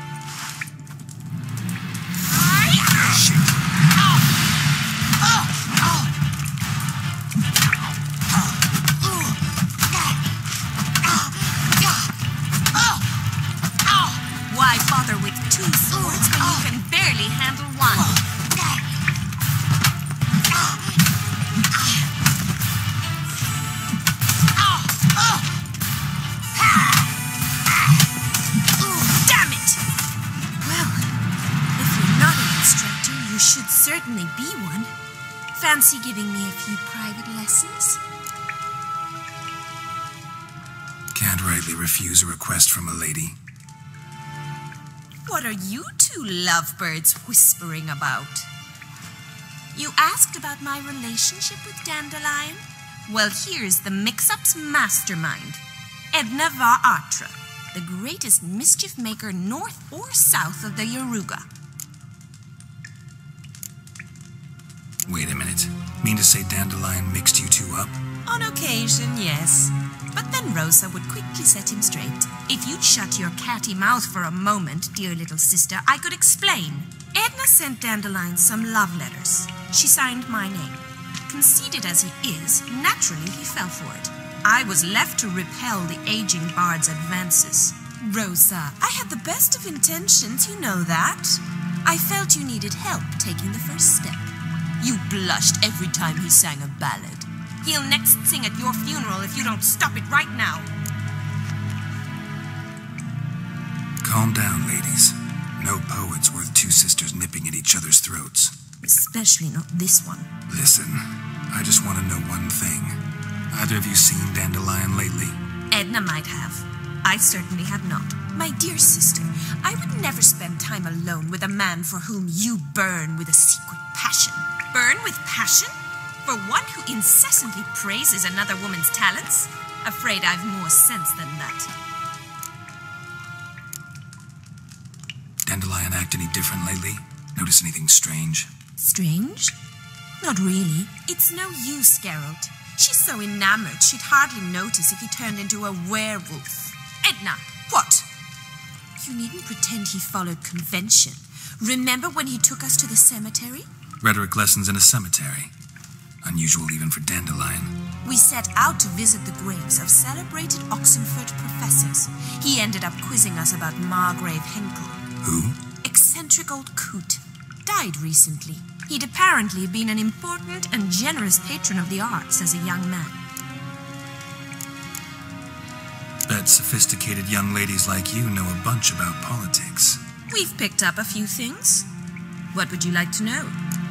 K: Why bother with two swords when you can barely handle one? Damn it! Well, if you're not an instructor, you should certainly be one. Fancy giving me a few private lessons?
E: Can't rightly refuse a request from a lady.
K: What are you two lovebirds whispering about? You asked about my relationship with Dandelion? Well, here's the mix-up's mastermind. Edna var Atra, the greatest mischief maker north or south of the Yaruga.
E: Wait a minute. Mean to say Dandelion mixed you two up?
K: On occasion, yes. But then Rosa would quickly set him straight. If you'd shut your catty mouth for a moment, dear little sister, I could explain. Edna sent Dandelion some love letters. She signed my name. Conceited as he is, naturally he fell for it. I was left to repel the aging bard's advances. Rosa, I had the best of intentions, you know that. I felt you needed help taking the first step. You blushed every time he sang a ballad. He'll next sing at your funeral if you don't stop it right now.
E: Calm down, ladies. No poet's worth two sisters nipping at each other's throats.
K: Especially not this one.
E: Listen, I just want to know one thing. Either of you seen Dandelion lately?
K: Edna might have. I certainly have not. My dear sister, I would never spend time alone with a man for whom you burn with a secret passion. Burn with passion? For one who incessantly praises another woman's talents? Afraid I've more sense than that.
E: Dandelion act any different lately? Notice anything strange?
K: Strange? Not really. It's no use, Geralt. She's so enamored she'd hardly notice if he turned into a werewolf. Edna, what? You needn't pretend he followed convention. Remember when he took us to the cemetery?
E: Rhetoric lessons in a cemetery. Unusual even for Dandelion.
K: We set out to visit the graves of celebrated Oxenford professors. He ended up quizzing us about Margrave Henkel.
E: Who?
K: Eccentric old coot. Died recently. He'd apparently been an important and generous patron of the arts as a young man.
E: Bet sophisticated young ladies like you know a bunch about politics.
K: We've picked up a few things. What would you like to know?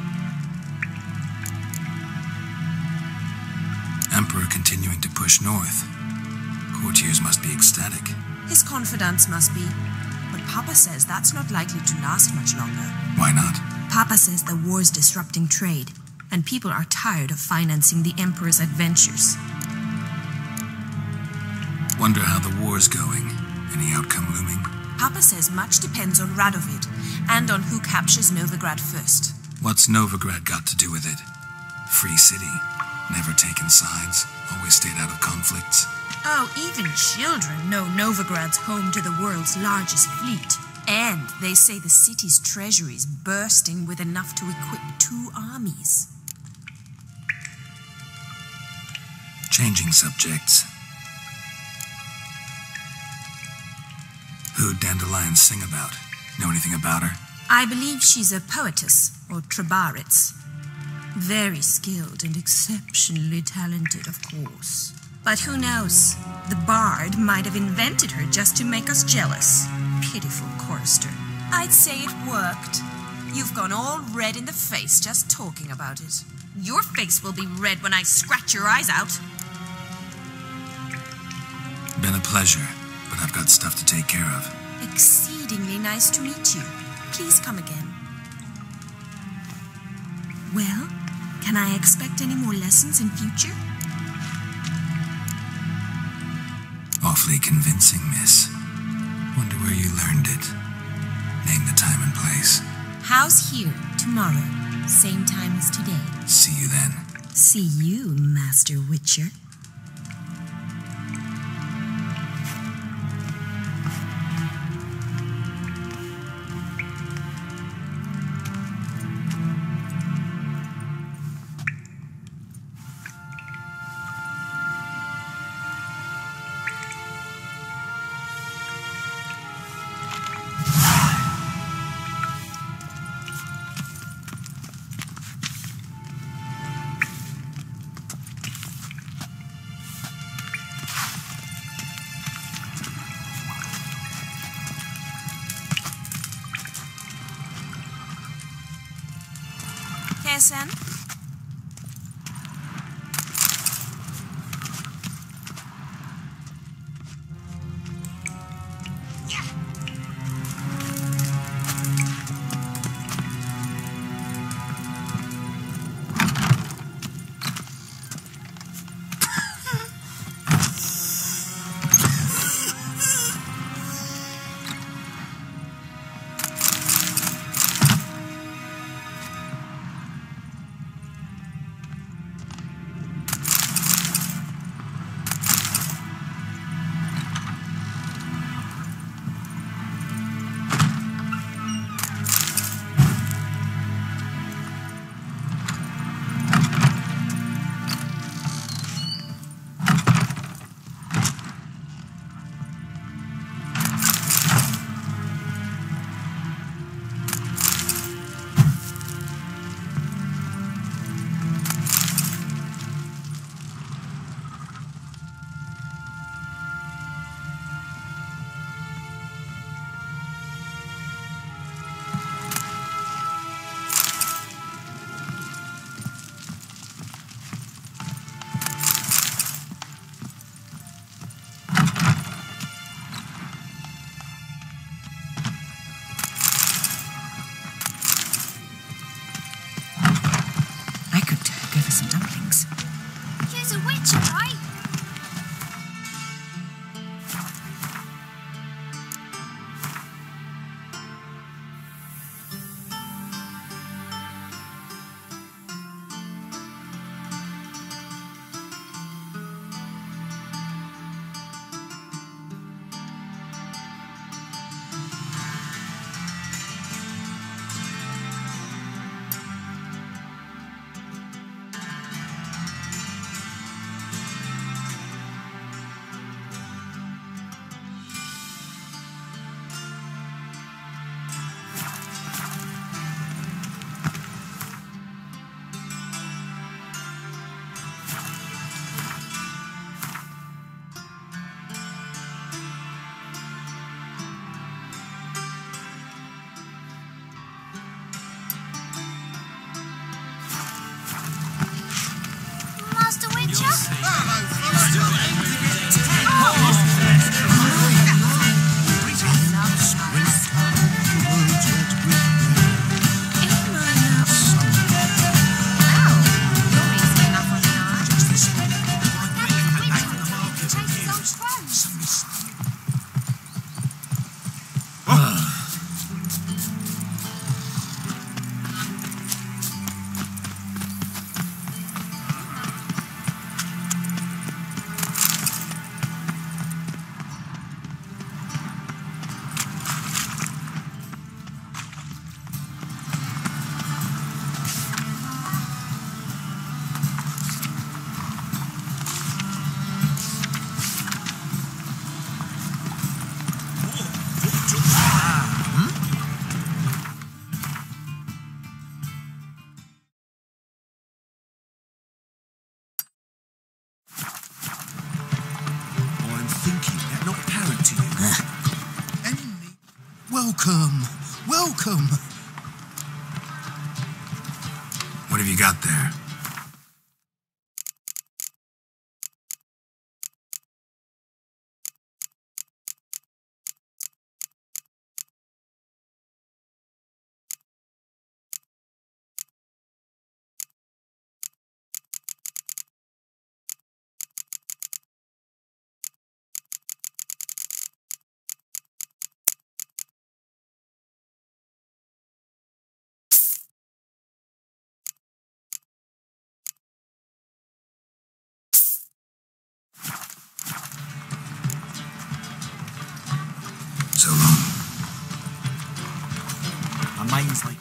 E: Emperor continuing to push north. Courtiers must be ecstatic.
K: His confidants must be. But Papa says that's not likely to last much longer.
E: Why not?
K: Papa says the war's disrupting trade, and people are tired of financing the Emperor's adventures.
E: Wonder how the war's going. Any outcome looming?
K: Papa says much depends on Radovid, and on who captures Novigrad first.
E: What's Novigrad got to do with it? Free city. Never taken sides. Always stayed out of conflicts.
K: Oh, even children know Novigrad's home to the world's largest fleet. And they say the city's treasury's bursting with enough to equip 2 armies.
E: Changing subjects. Who'd Dandelion sing about? Know anything about her?
K: I believe she's a poetess, or Trebaritz. Very skilled and exceptionally talented, of course. But who knows? The bard might have invented her just to make us jealous. Pitiful chorister. I'd say it worked. You've gone all red in the face just talking about it. Your face will be red when I scratch your eyes out.
E: Been a pleasure, but I've got stuff to take care of.
K: Exceedingly nice to meet you. Please come again. Well, can I expect any more lessons in future?
E: Awfully convincing, miss. Wonder where you learned it. Name the time and place.
K: House here, tomorrow. Same time as today.
E: See you then.
K: See you, Master Witcher. Sen? Some dumplings.
G: She's a witch, right? Master Witcher?
N: Welcome. Welcome.
E: What have you got there?
F: Mainsley.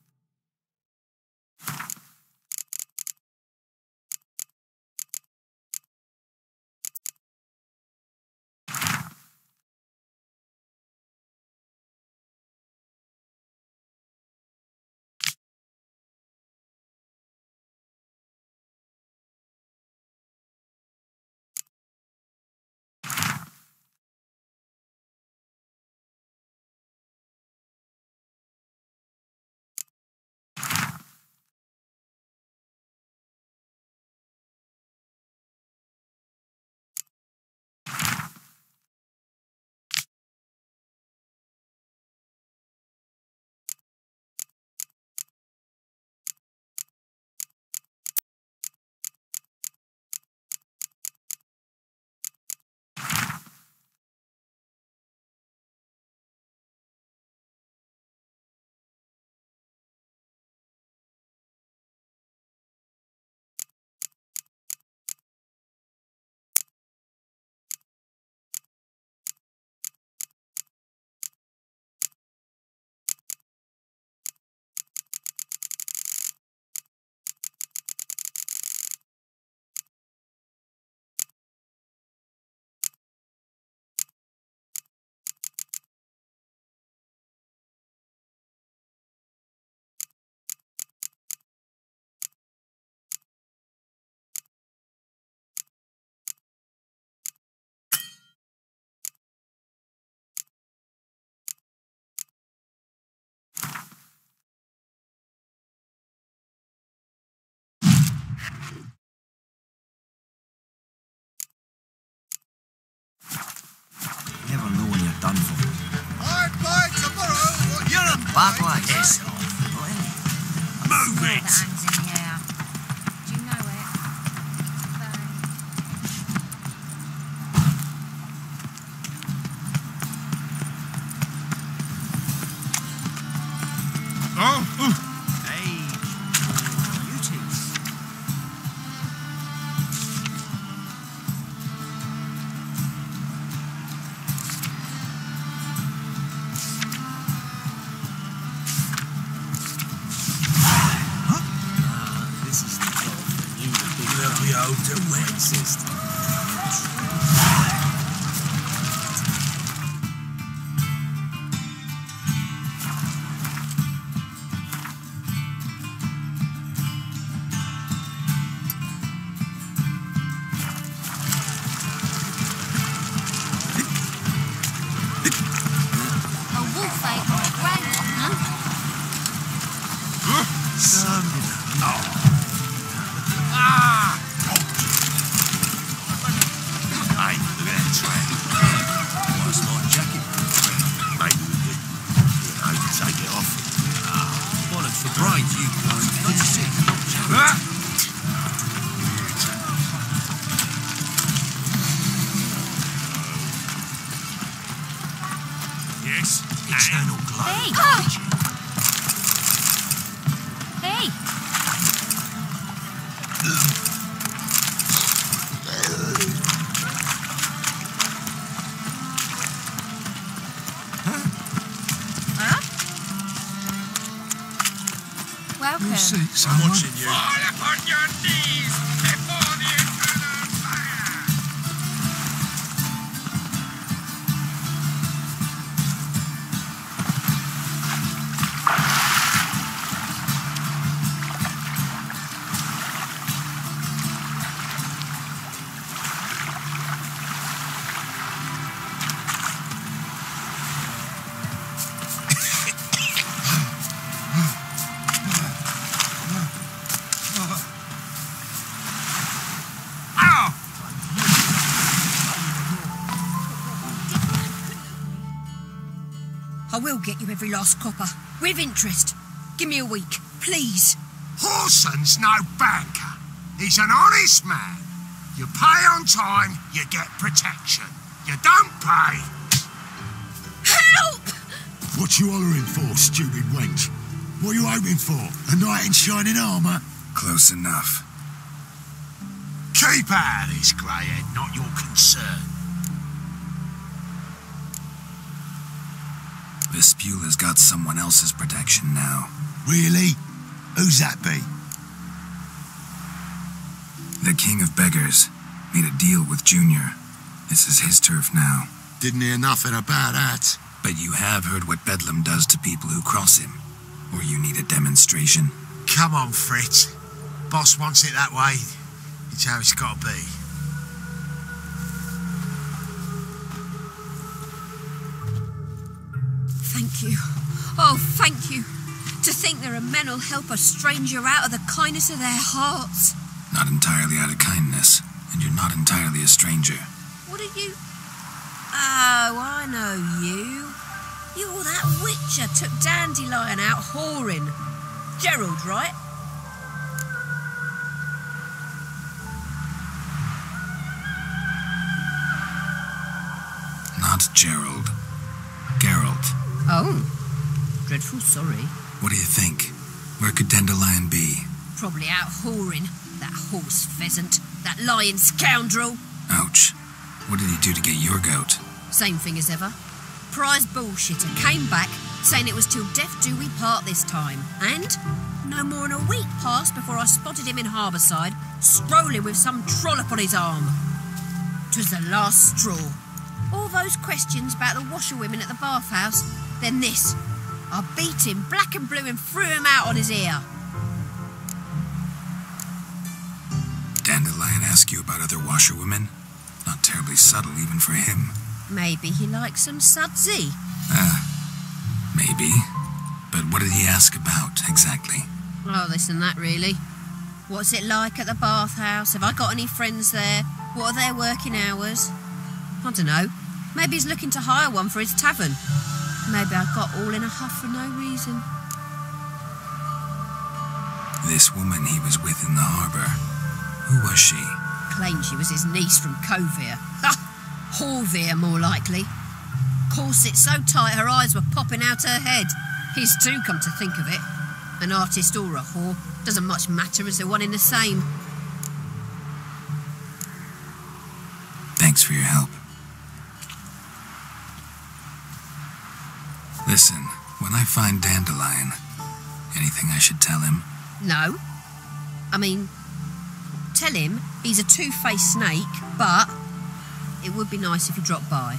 F: Never know when you're done for.
N: I'd buy tomorrow.
F: You're a bad like this. Move it!
K: Do you know it?
C: You see someone?
B: Watching you. Fall upon your knees before the eternal fire!
I: I will get you every last copper, with interest. Give me a week, please.
B: Horson's no banker. He's an honest man. You pay on time, you get protection. You don't pay...
I: Help!
O: What you hollering for, stupid wench? What you hoping for? A knight in shining armour?
E: Close enough.
B: Keep out of this, Greyhead, not your concern.
E: Vespula's got someone else's protection now.
O: Really? Who's that be?
E: The King of Beggars made a deal with Junior. This is his turf now.
O: Didn't hear nothing about that.
E: But you have heard what Bedlam does to people who cross him. Or you need a demonstration?
J: Come on, Fritz. Boss wants it that way. It's how it's got to be.
K: Thank you. Oh, thank you. To think there are men who'll help a stranger out of the kindness of their hearts.
E: Not entirely out of kindness, and you're not entirely a stranger.
K: What are you... Oh, I know you. You're that witch that took Dandelion out whoring. Gerald, right?
E: Not Gerald. Geralt.
K: Oh. Dreadful sorry.
E: What do you think? Where could Dandelion be?
K: Probably out whoring. That horse pheasant. That lying scoundrel.
E: Ouch. What did he do to get your goat?
K: Same thing as ever. Prize bullshitter came back saying it was till death do we part this time. And no more than a week passed before I spotted him in Harbourside, strolling with some trollop on his arm. 'Twas the last straw. All those questions about the washerwomen at the bathhouse, then this. I beat him black and blue and threw him out on his ear.
E: Dandelion ask you about other washerwomen? Not terribly subtle even for him.
K: Maybe he likes some sudsy.
E: Maybe. But what did he ask about, exactly?
K: Oh, this and that, really. What's it like at the bathhouse? Have I got any friends there? What are their working hours? I don't know. Maybe he's looking to hire one for his tavern. Maybe I got all in a huff for no reason.
E: This woman he was with in the harbour, who was she?
K: Claimed she was his niece from Kovir. Ha! Horvir, more likely. Corset so tight her eyes were popping out her head. His too, come to think of it. An artist or a whore. Doesn't much matter as they're one in the same.
E: Thanks for your help. Listen, when I find Dandelion, anything I should tell him?
K: No. I mean, tell him he's a two-faced snake, but it would be nice if he dropped by.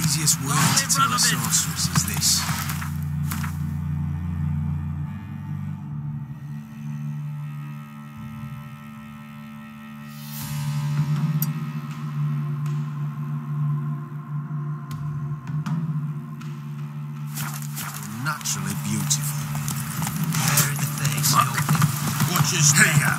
F: easiest word to tell a sorceress is this. Naturally beautiful. Hair in the face. Watch your step.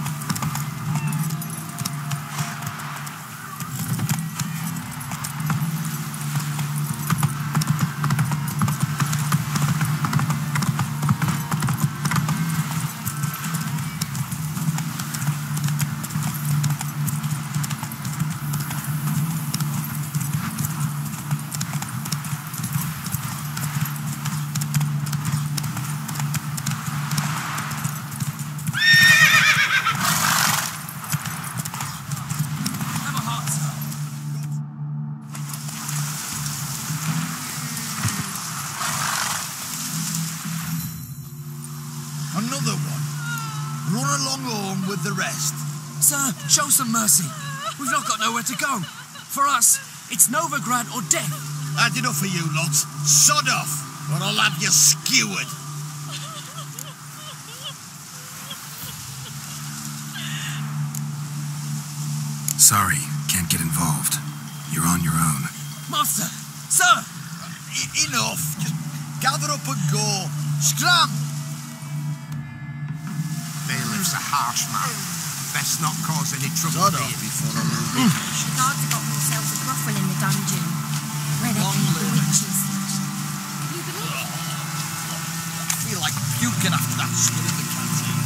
F: Another one. Run along home with the rest.
J: Sir, show some mercy. We've not got nowhere to go. For us, it's Novigrad or death.
N: Had enough of you lot. Sod off, or I'll have you skewered.
E: Sorry, can't get involved. You're on your own.
J: Master! Sir!
N: Enough. Just gather up and go. Scram!
B: Bailiff's a harsh man. Best not cause any trouble
N: Sod
B: here
N: off.
B: before I move in.
G: The guards have got themselves a brothel in the dungeon, where they keep the witches. You believe it?
N: I feel like puking after that skin in the canteen.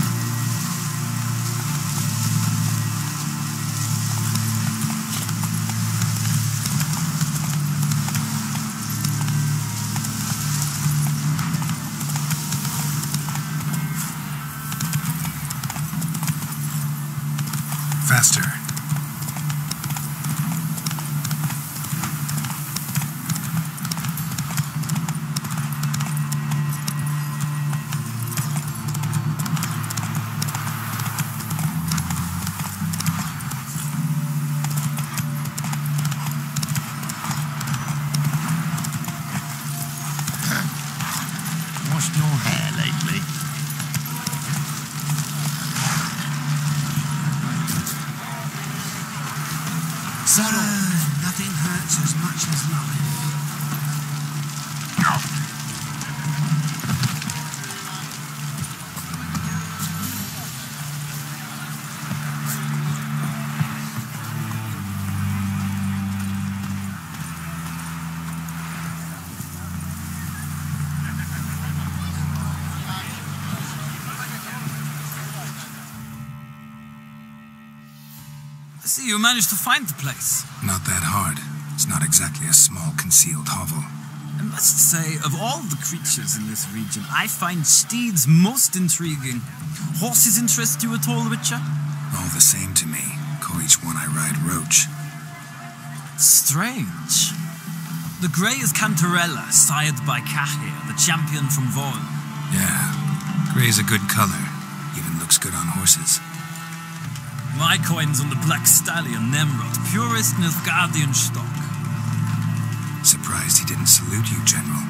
E: Faster.
N: Washed your hair lately?
B: Nothing hurts as much as loving.
L: I see you managed to find the place.
E: Not that hard. It's not exactly a small concealed hovel.
L: I must say, of all the creatures in this region, I find steeds most intriguing. Horses interest you at all, Witcher?
E: All the same to me. Call each one I ride Roach.
L: Strange. The grey is Cantarella, sired by Cahir, the champion from Vorn.
E: Yeah, gray's a good color. Even looks good on horses.
L: My coin's on the Black Stallion, Nemrod, purest Nilfgaardian stock.
E: Surprised he didn't salute you, General.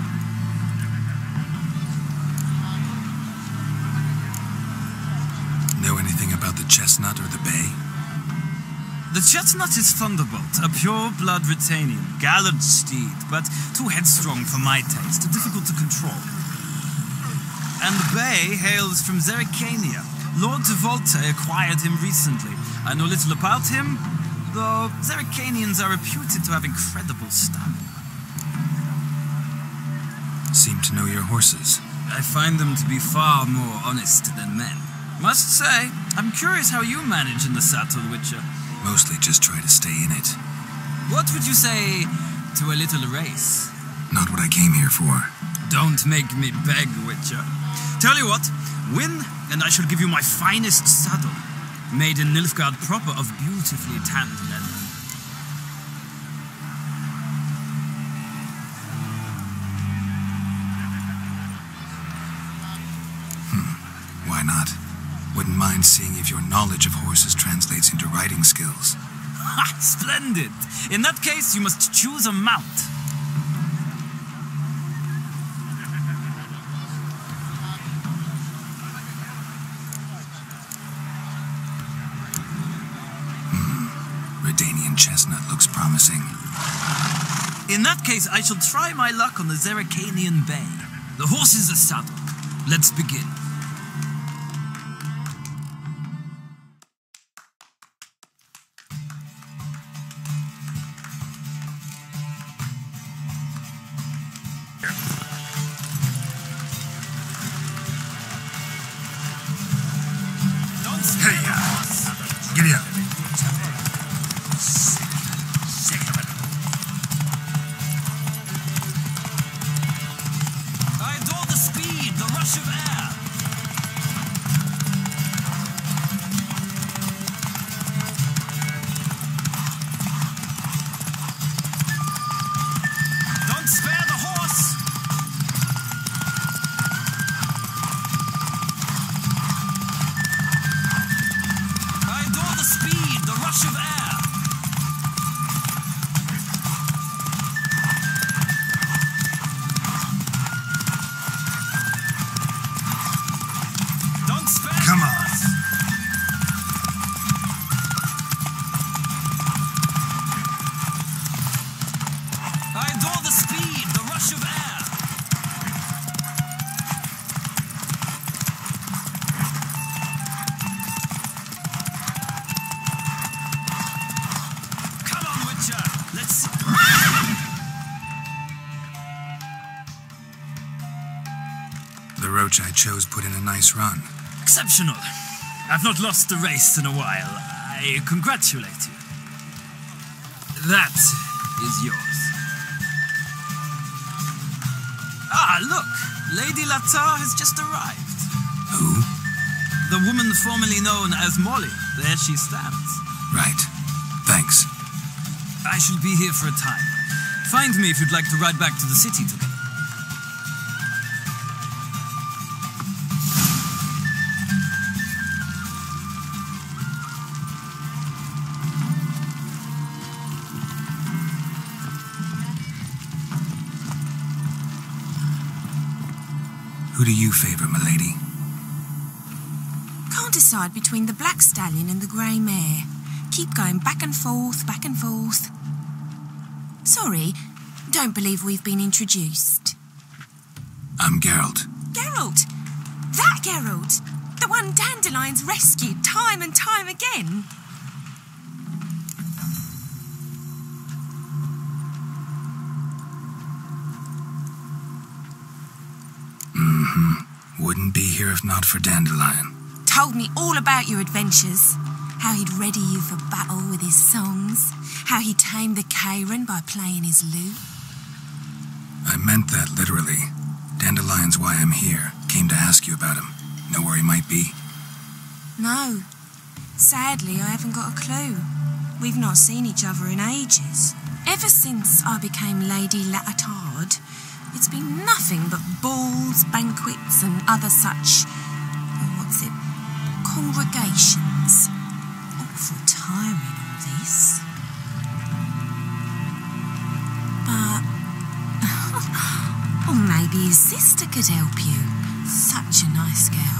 E: Know anything about the chestnut or the bay?
L: The chestnut is Thunderbolt, a pure-blood Retanian, gallant steed, but too headstrong for my taste, difficult to control. And the bay hails from Zerrikania. Lord Tevolte acquired him recently. I know little about him, though Zerrikanians are reputed to have incredible stamina.
E: Seem to know your horses.
L: I find them to be far more honest than men. Must say, I'm curious how you manage in the saddle, Witcher.
E: Mostly just try to stay in it.
L: What would you say to a little race?
E: Not what I came here for.
L: Don't make me beg, Witcher. Tell you what, win, and I shall give you my finest saddle, made in Nilfgaard proper of beautifully tanned leather.
E: Why not? Wouldn't mind seeing if your knowledge of horses translates into riding skills.
L: Ha! Splendid! In that case, you must choose a mount.
E: Redanian chestnut looks promising.
L: In that case, I shall try my luck on the Zerrikanian Bay. The horses are saddled. Let's begin.
E: Giddy up.
L: I adore the speed, the rush of air. Don't spare the horse. I adore the speed, the rush of air. Don't spare
E: Come
L: the
E: on.
L: horse. I adore the speed, the rush of air. Come on, Witcher. Let's.
E: The roach I chose put in a nice run.
L: Exceptional. I've not lost a race in a while. I congratulate you. That is yours. Ah, look. Lady Latar has just arrived.
E: Who?
L: The woman formerly known as Molly. There she stands.
E: Right. Thanks.
L: I shall be here for a time. Find me if you'd like to ride back to the city together.
E: Who do you favor, milady?
K: Can't decide between the black stallion and the grey mare. Keep going back and forth, back and forth. Sorry, don't believe we've been introduced.
E: I'm Geralt.
K: Geralt! That Geralt! The one Dandelion's rescued time and time again.
E: Wouldn't be here if not for Dandelion.
K: Told me all about your adventures. How he'd ready you for battle with his songs. How he tamed the Kairan by playing his lute.
E: I meant that literally. Dandelion's why I'm here. Came to ask you about him. Know where he might be?
K: No. Sadly, I haven't got a clue. We've not seen each other in ages. Ever since I became Lady Latard, it's been nothing but balls, banquets, and other such... congregations. Awful tiring, all this. But... or maybe his sister could help you. Such a nice girl.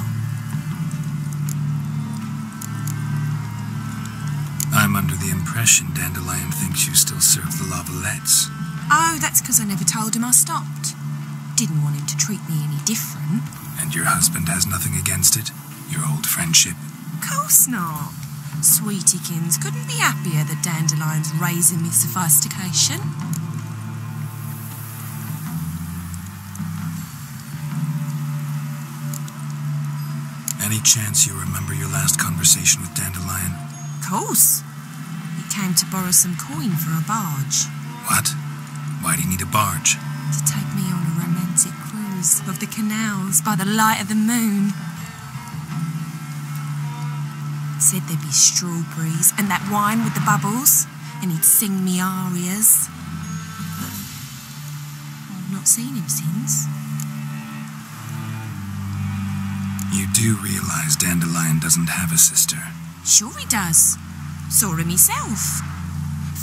E: I'm under the impression Dandelion thinks you still serve the Lavalettes.
K: Oh, that's because I never told him I stopped. Didn't want him to treat me any different.
E: And your husband has nothing against it? Your old friendship?
K: Course not. Sweetykins couldn't be happier that Dandelion's raising me sophistication.
E: Any chance you remember your last conversation with Dandelion?
K: Course. He came to borrow some coin for a barge.
E: What? Why do you need a barge?
K: To take me on a romantic cruise of the canals by the light of the moon. Said there'd be strawberries and that wine with the bubbles, and he'd sing me arias. But I've not seen him since.
E: You do realize Dandelion doesn't have a sister?
K: Sure he does. Saw him himself.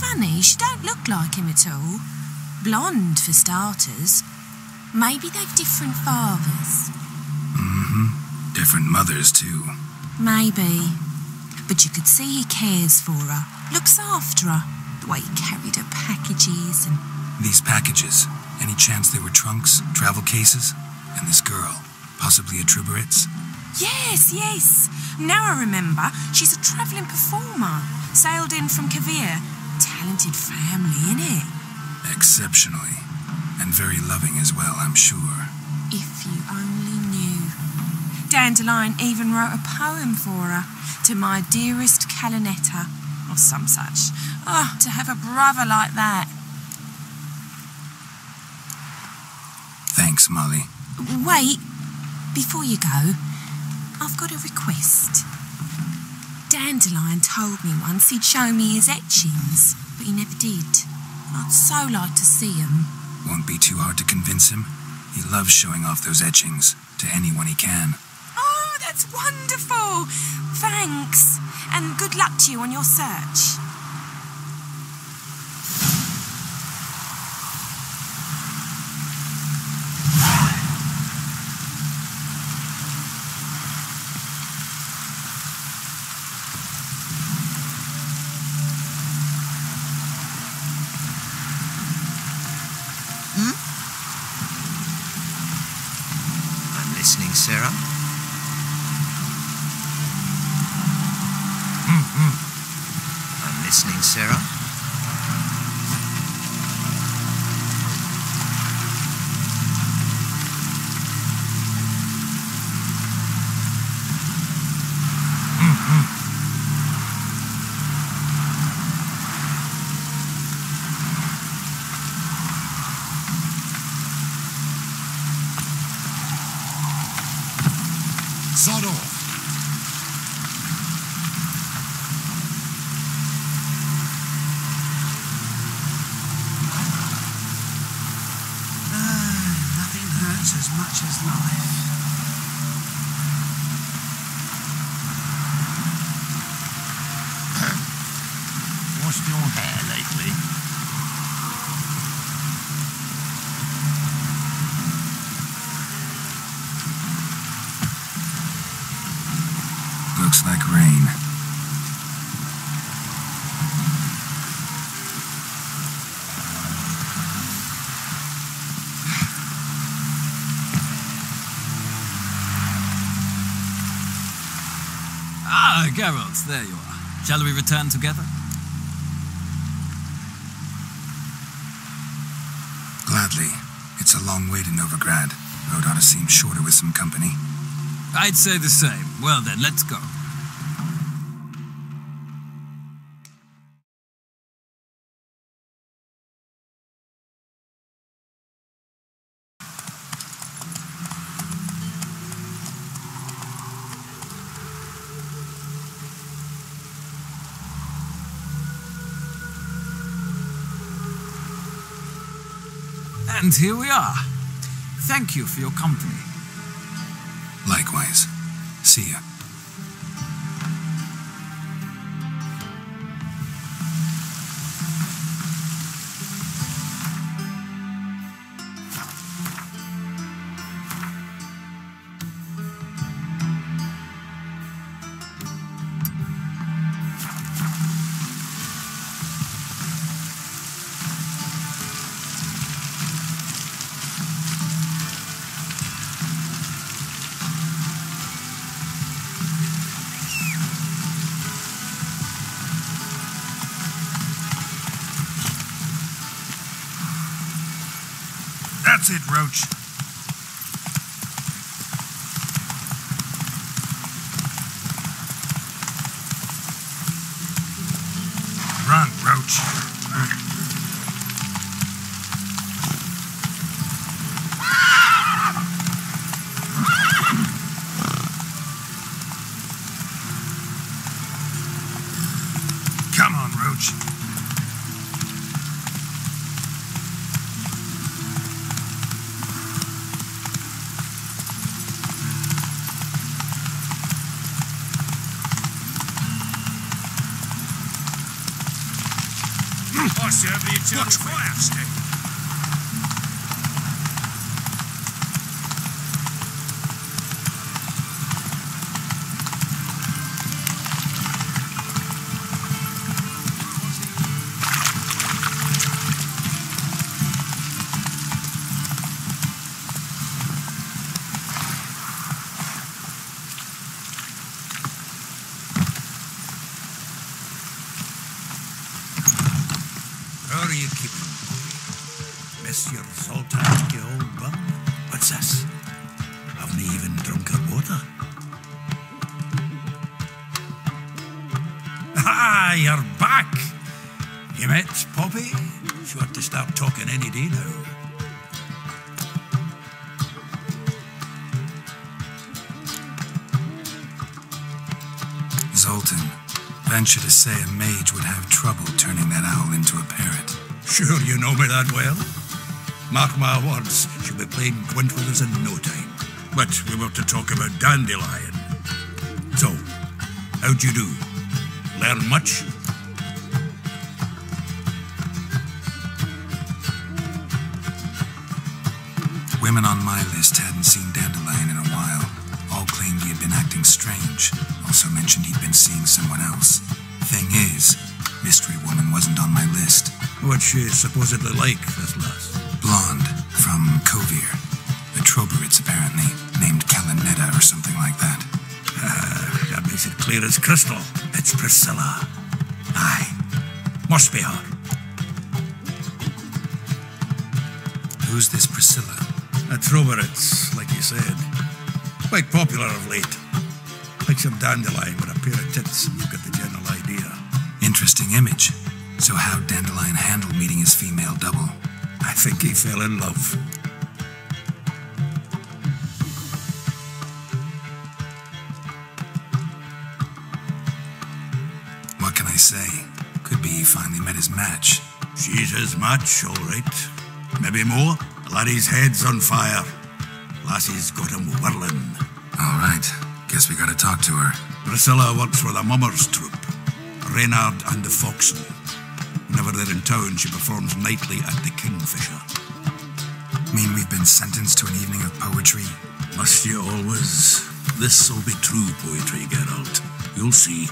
K: funny, she don't look like him at all. Blonde, for starters. Maybe they've different fathers.
E: Mm-hmm. Different mothers, too.
K: Maybe. But you could see he cares for her, looks after her. The way he carried her packages and...
E: These packages, any chance they were trunks, travel cases? And this girl, possibly a Triburitz?
K: Yes. Now I remember, she's a travelling performer. Sailed in from Kavir. Talented family, innit?
E: Exceptionally. And very loving as well, I'm sure.
K: If you only knew. Dandelion even wrote a poem for her. To my dearest Calinetta. Or some such. Oh, to have a brother like that.
E: Thanks, Molly.
K: Wait. Before you go, I've got a request. Dandelion told me once he'd show me his etchings, but he never did. I'd so like to see them.
E: Won't be too hard to convince him. He loves showing off those etchings to anyone he can.
K: Oh, that's wonderful. Thanks. And good luck to you on your search.
F: I'm listening, Sarah. I'm listening, Sarah.
O: Sod off.
J: Nothing hurts as much as life. Washed your hair lately?
E: Looks like rain.
L: Ah, Geralt, there you are. Shall we return together?
E: Gladly. It's a long way to Novigrad. Road ought to seem shorter with some company.
L: I'd say the same. Well then, let's go. And here we are. Thank you for your company.
E: Likewise. See ya.
C: That's it, Roach. Run, Roach. Come on, Roach. serve the eternal fire stick. How are you keeping, boy? Miss your Zoltan, you old bum? What's this? Haven't even drunk her water. Ah, you're back! You met Poppy? Sure to start talking any day now.
E: Zoltan, venture to say a mage would have trouble turning that owl into a parrot.
C: Sure you know me that well. Mark my words, she'll be playing quint with us in no time. But we were to talk about Dandelion. So, how'd you do? Learn much?
E: Women on my list hadn't seen Dandelion in a while. All claimed he had been acting strange. Also mentioned he'd been seeing someone else. Thing is, Mystery Woman wasn't on my list.
C: What's she supposedly like, this lass?
E: Blonde, from Kovir. The Troberits, apparently. Named Kalanetta or something like that.
C: That makes it clear as crystal. It's Priscilla. Aye. Must be her.
E: Who's this Priscilla?
C: A Troberits, like you said. Quite popular of late. Like some Dandelion with a pair of tits, and you've got the general idea.
E: Interesting image. So how'd Dandelion handle meeting his female double?
C: I think he fell in love.
E: What can I say? Could be he finally met his match.
C: She's his match, all right. Maybe more. The laddie's head's on fire. Lassie's got him whirling.
E: All right. Guess we gotta talk to her.
C: Priscilla works for the Mummers troupe. Reynard and the Foxen. Whenever they're in town, she performs nightly at the Kingfisher.
E: Mean we've been sentenced to an evening of poetry?
C: Must you always? This'll be true poetry, Geralt. You'll see.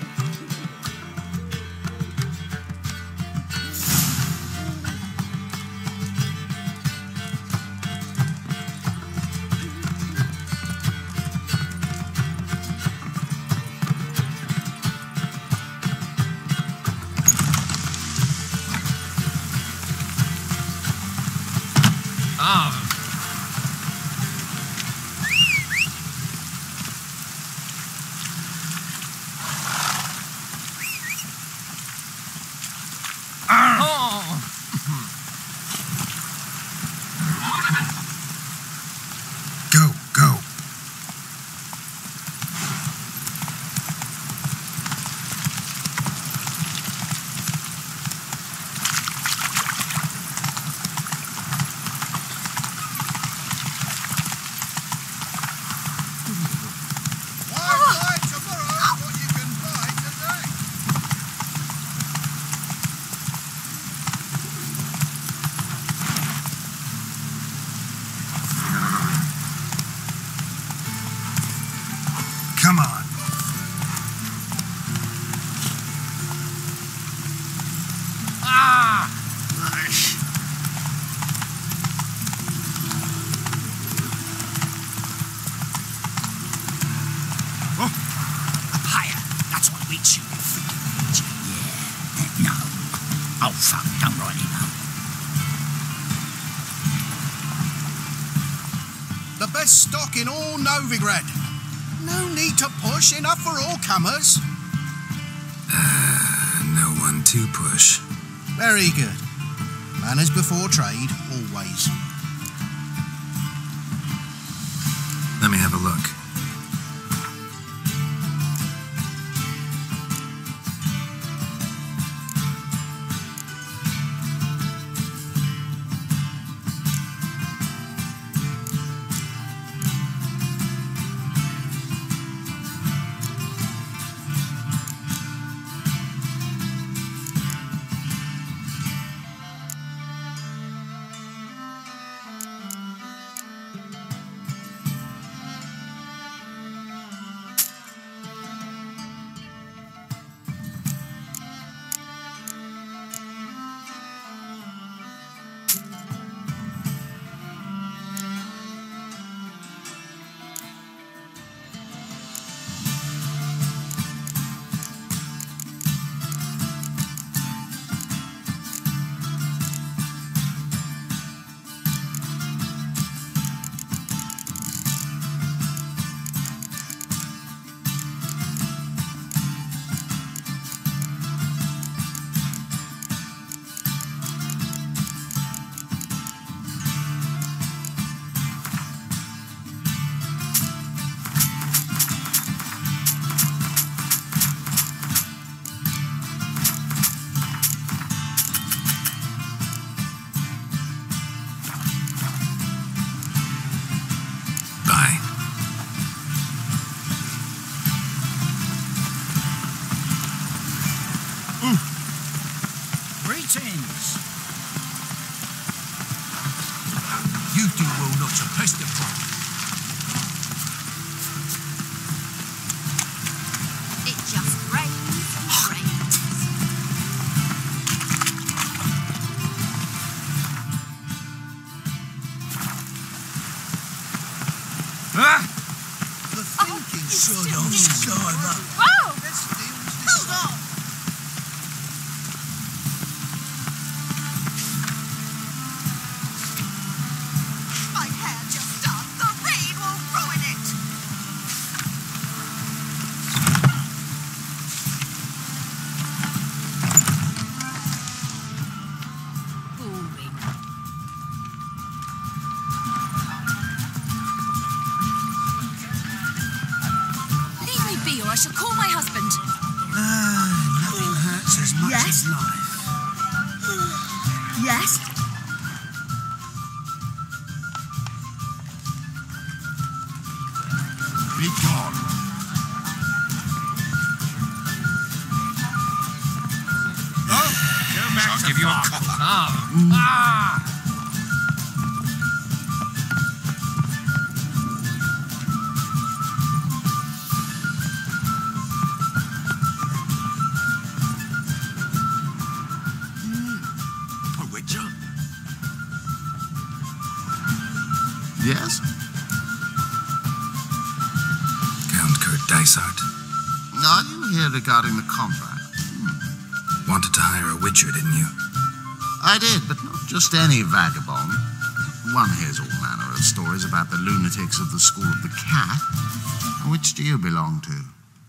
E: Come on.
B: Up higher. That's what we chew, you freaking bitch. Yeah. No. Oh, fuck. Don't really know.
N: The best stock in all Novigrad. No need to push, enough for all comers.
E: No one to push.
N: Very good. Manners before trade, always.
E: Let me have a look.
J: Greetings. You do well not to pester me.
K: It just rains and rains.
N: The thinking should have started up.
K: Whoa!
N: Hold on!
K: My hair just done. The rain will ruin it. Boring.
M: Leave me be or I shall call my husband.
F: Nothing hurts as much
M: Yes?
F: as life.
M: Yes?
O: Be gone.
J: I'll give you a copper.
O: A witcher?
E: Yes?
D: Count Kurt Dysart.
E: Are you here regarding the contract?
D: Wanted to hire a witcher, didn't you?
E: I did, but not just any vagabond. One hears all manner of stories about the lunatics of the School of the Cat. Which do you belong to?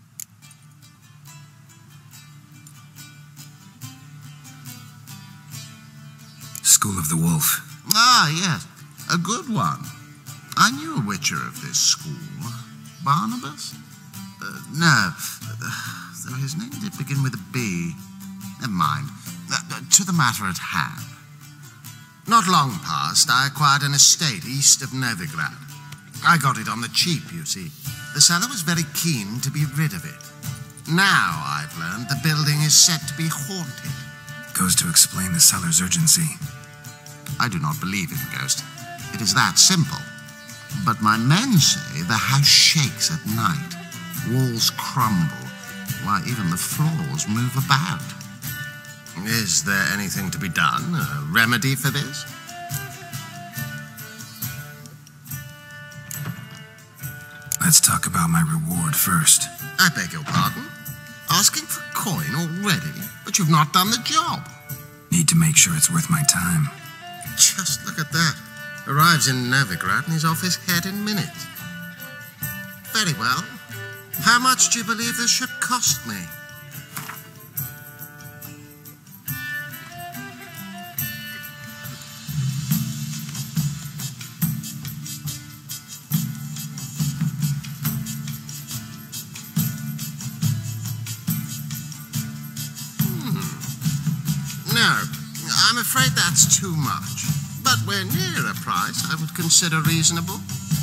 D: School of the Wolf.
E: Ah, yes. A good one. I knew a witcher of this school. Barnabas? No. Though his name did begin with a B. Never mind. To the matter at hand. Not long past, I acquired an estate east of Novigrad. I got it on the cheap, you see. The seller was very keen to be rid of it. Now, I've learned the building is said to be haunted.
D: Goes to explain the seller's urgency.
E: I do not believe in ghosts. It is that simple. But my men say the house shakes at night. Walls crumble, while even the floors move about. Is there anything to be done? A remedy for this?
D: Let's talk about my reward first.
E: I beg your pardon? Asking for coin already? But you've not done the job.
D: Need to make sure it's worth my time.
E: Just look at that. Arrives in Novigrad and is off his head in minutes. Very well. How much do you believe this should cost me? No, I'm afraid that's too much. But we're near a price I would consider reasonable.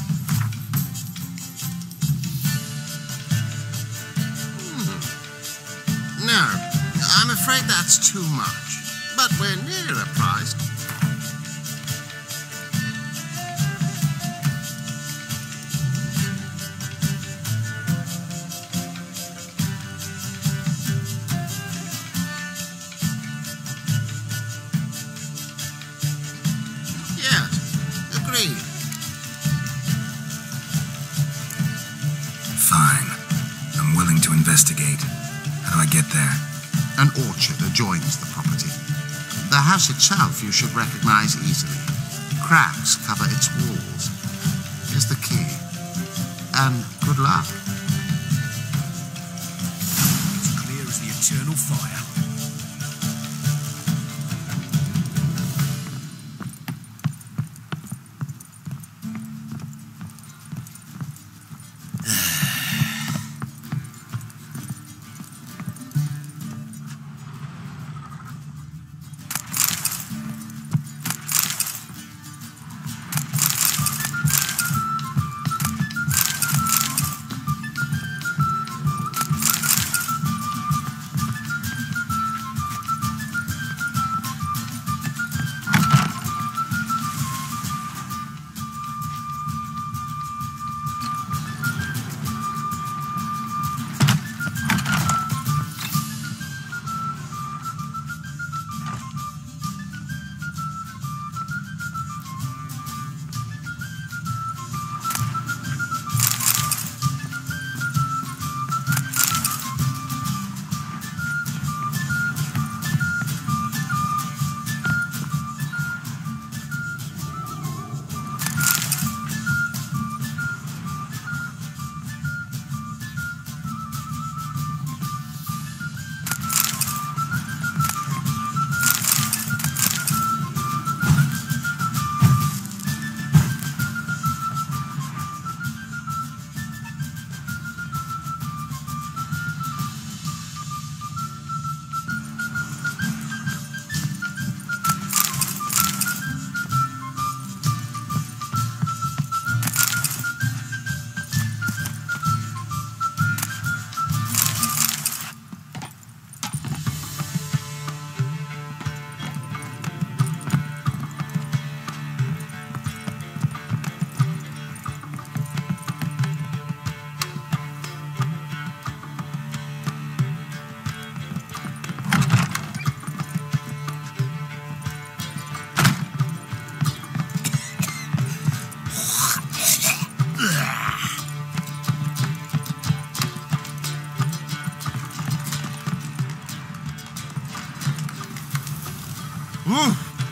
E: No, I'm afraid that's too much. But we're near a price. Yes, agreed.
D: Fine. I'm willing to investigate. How do I get there?
E: An orchard adjoins the property. The house itself you should recognize easily. Cracks cover its walls. Here's the key. And good luck.
J: It's clear as the eternal fire.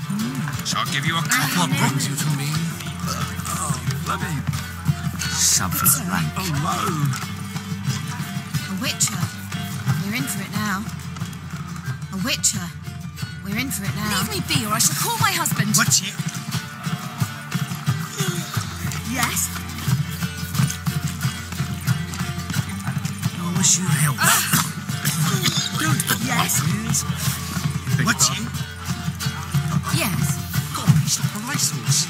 J: So I'll give you a copper.
F: What brings you to me?
A: Bloody
F: Something rank.
A: alone.
M: A Witcher. We're in for it now. A Witcher. We're in for it now.
P: Leave me be, or I shall call my husband.
J: What's it?
P: Yes?
J: I wish you help.
P: Yes?
J: What's it?
M: Yes.
J: God, he's like a racehorse.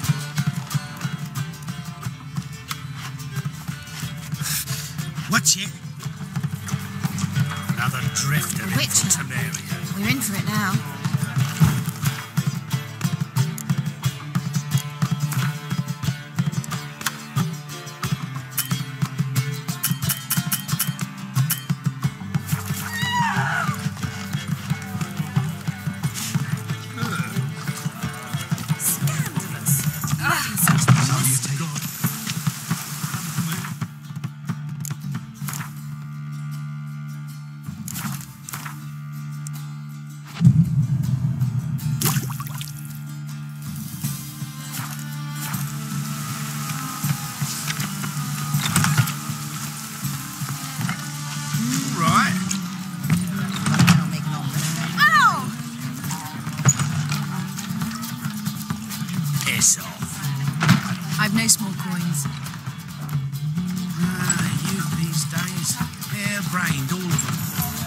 J: What's it? Another drifter in
M: Witcher.
J: Temeria.
M: We're in for it now.
J: Right.
P: Ow!
J: Piss off.
P: I've no small coins.
J: Youth these days. Hair-brained, all of them.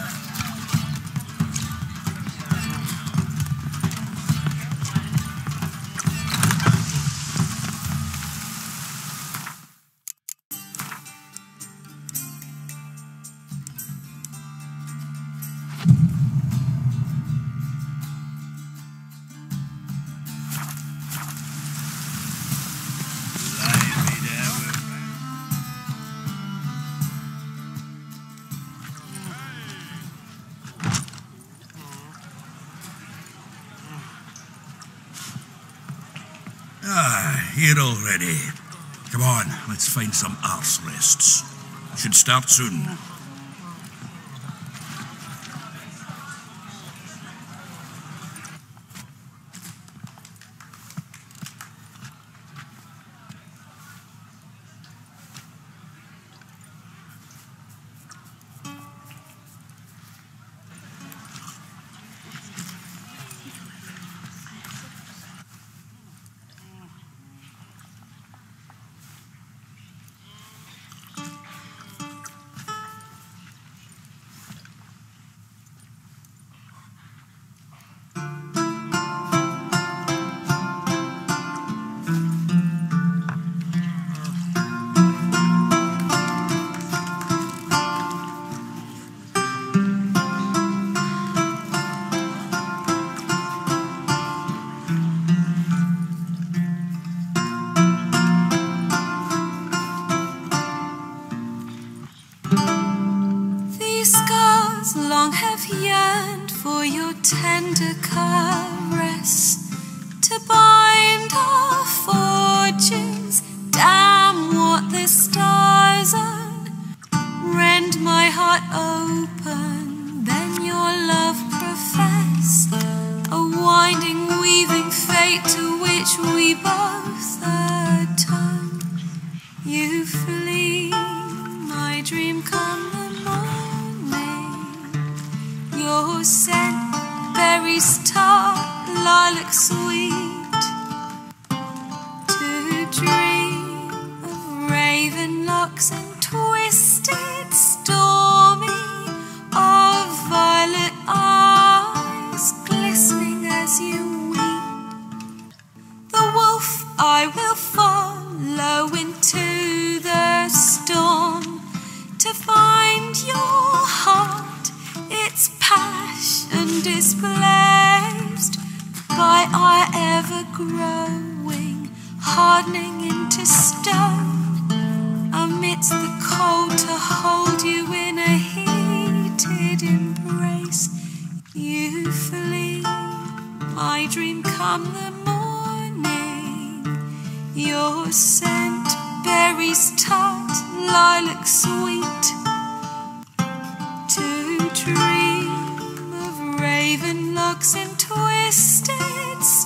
C: Here already. Come on, let's find some arse rests. Should start soon.
K: Long have yearned for your tender caress to bind our fortunes. Damn what the stars are. Rend my heart open, then your love profess. A winding, weaving fate to which we both atone. You flee, my dream come the morning. Your scent, berries tart, lilac sweet. To dream of raven locks and twisted, stormy, of violet eyes glistening as you weep. The wolf I will follow into the storm to find your heart. Its passion displaced by our ever-growing, hardening into stone. Amidst the cold to hold you in a heated embrace. You flee, my dream come the morning. Your scent, berries tart, lilac sweet. To dream of raven locks and twisted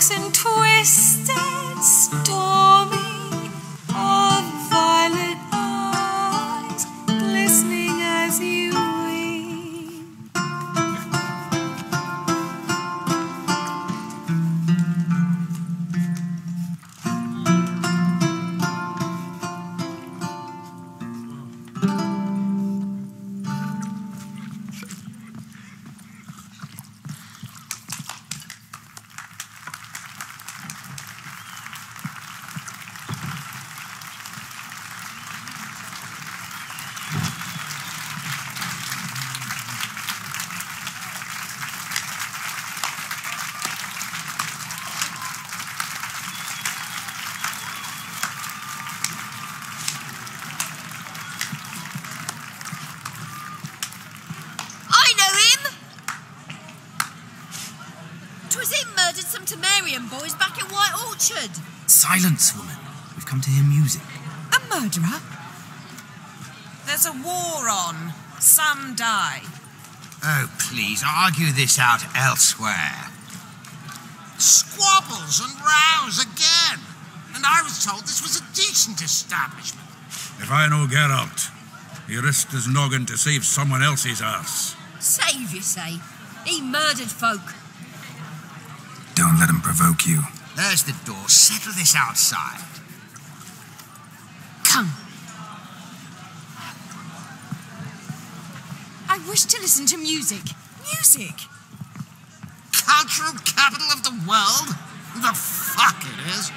K: and twisted, stormy, of violet eyes glistening as you weep.
Q: Boys back at White Orchard.
H: Silence, woman. We've come to hear music.
K: A murderer?
Q: There's a war on. Some die.
J: Oh, please, argue this out elsewhere. Squabbles and rows again. And I was told this was a decent establishment.
C: If I know Geralt, he risked his noggin to save someone else's arse.
Q: Save, you say? He murdered folk.
E: Don't let him provoke you.
J: There's the door. Settle this outside.
K: Come. I wish to listen to music. Music?
J: Cultural capital of the world? The fuck it is.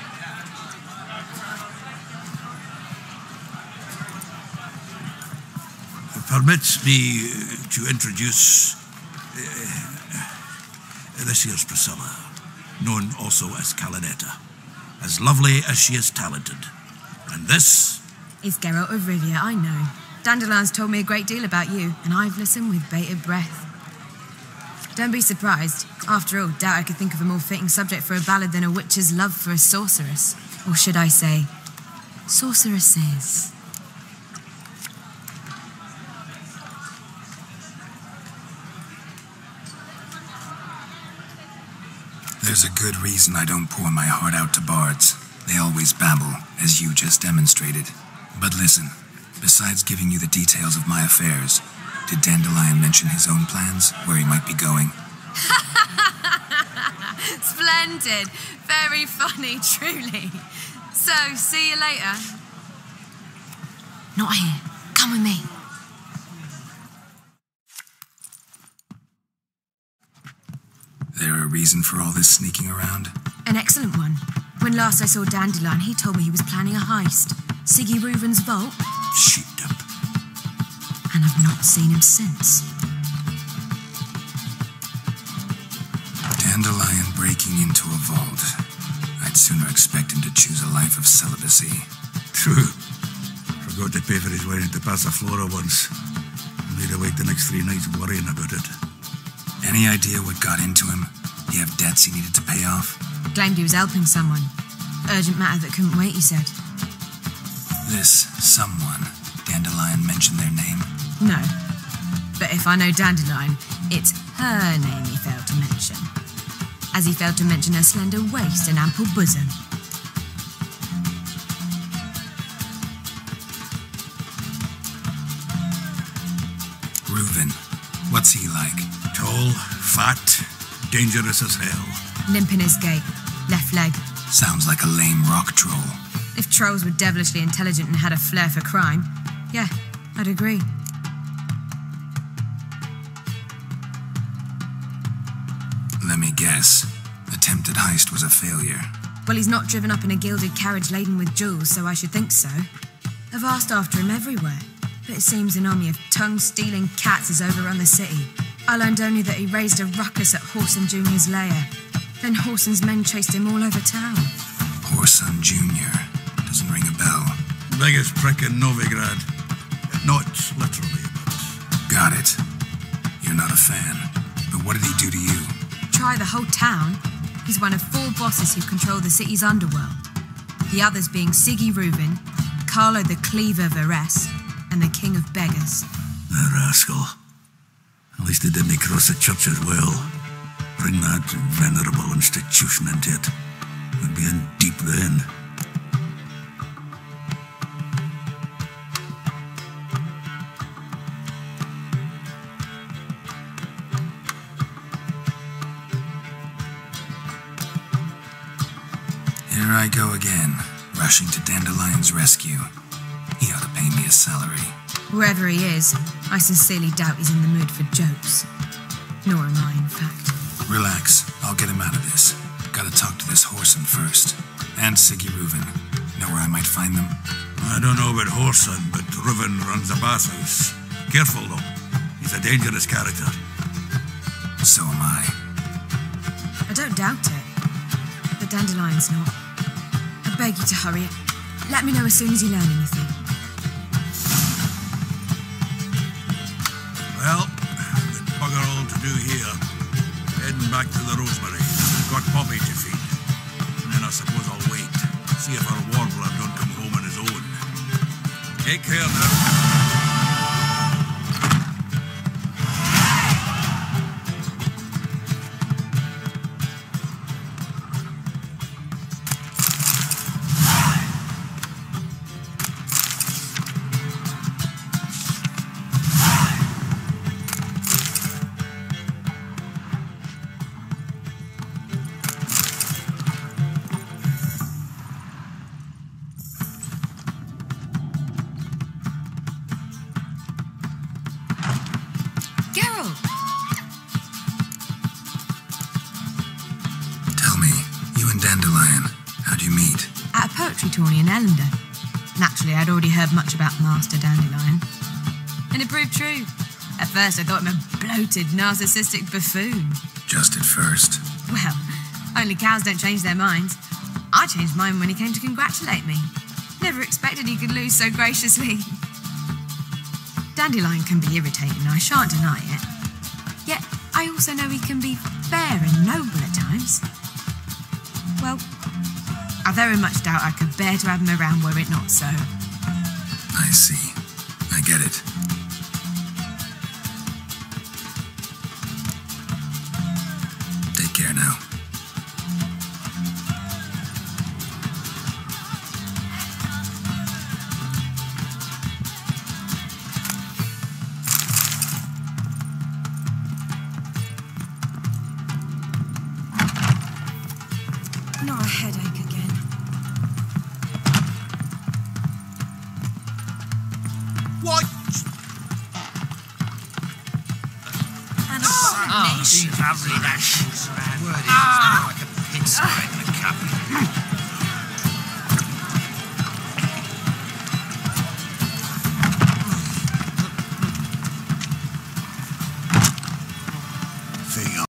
C: Permits me to introduce this here's Priscilla, known also as Calinetta, as lovely as she is talented. And this
K: is Geralt of Rivia, I know. Dandelion's told me a great deal about you, and I've listened with bated breath. Don't be surprised. After all, doubt I could think of a more fitting subject for a ballad than a witch's love for a sorceress. Or should I say, sorceresses.
E: There's a good reason I don't pour my heart out to bards. They always babble, as you just demonstrated. But listen, besides giving you the details of my affairs, did Dandelion mention his own plans, where he might be going?
K: Splendid. Very funny, truly. So, see you later. Not here. Come with me.
E: There a reason for all this sneaking around?
K: An excellent one. When last I saw Dandelion, he told me he was planning a heist. Siggy Reuven's vault.
C: Sheepdip.
K: And I've not seen him since.
E: Dandelion breaking into a vault. I'd sooner expect him to choose a life of celibacy.
C: True. Forgot to pay for his wedding to Passiflora once. Made her wait the next 3 nights worrying about it.
E: Any idea what got into him? He have debts he needed to pay off?
K: Claimed he was helping someone. Urgent matter that couldn't wait, he said.
E: This someone, Dandelion mentioned their name?
K: No. But if I know Dandelion, it's her name he failed to mention. As he failed to mention her slender waist and ample bosom.
E: Reuven. What's he like?
C: Tall, fat, dangerous as hell.
K: Limp in his gait. Left leg.
E: Sounds like a lame rock troll.
K: If trolls were devilishly intelligent and had a flair for crime, yeah, I'd agree.
E: Let me guess. Attempted heist was a failure.
K: Well, he's not driven up in a gilded carriage laden with jewels, so I should think so. I've asked after him everywhere, but it seems an army of tongue-stealing cats has overrun the city. I learned only that he raised a ruckus at Whoreson Jr.'s lair. Then Whoreson's men chased him all over town.
E: Whoreson Jr. Doesn't ring a bell.
C: Biggest prick in Novigrad. Not literally, but...
E: Got it. You're not a fan. But what did he do to you?
K: Try the whole town. He's one of 4 bosses who control the city's underworld. The others being Siggy Reuven, Carlo the Cleaver Varese, and the King of Beggars.
C: The rascal. At least he didn't cross the church as well. Bring that venerable institution into it. We'll be in deep then.
E: Here I go again, rushing to Dandelion's rescue. He ought to pay me a salary.
K: Wherever he is, I sincerely doubt he's in the mood for jokes. Nor am I, in fact.
E: Relax, I'll get him out of this. Gotta talk to this Whoreson first. And Siggy Reuven. Know where I might find them?
C: I don't know about Whoreson, but Reuven runs a bathhouse. Careful, though. He's a dangerous character.
E: So am I.
K: I don't doubt it. But Dandelion's not. I beg you to hurry. Let me know as soon as you learn anything.
C: Well, with bugger all to do here. Heading back to the Rosemary. We've got Poppy to feed. And then I suppose I'll wait. See if our warbler don't come home on his own. Take care now.
K: Tourney in Ellender. Naturally, I'd already heard much about Master Dandelion. And it proved true. At first, I thought him a bloated, narcissistic buffoon.
E: Just at first.
K: Well, only cows don't change their minds. I changed mine when he came to congratulate me. Never expected he could lose so graciously. Dandelion can be irritating, I shan't deny it. Yet, I also know he can be fair and noble at times. Well, I very much doubt I could bear to have him around were it not so.
E: I see. I get it. Take care now.
K: Not a headache again.
J: What?
Q: And
J: abomination. Lovely, that shoots around. Word is, like a pigsty in a cabin.
O: Think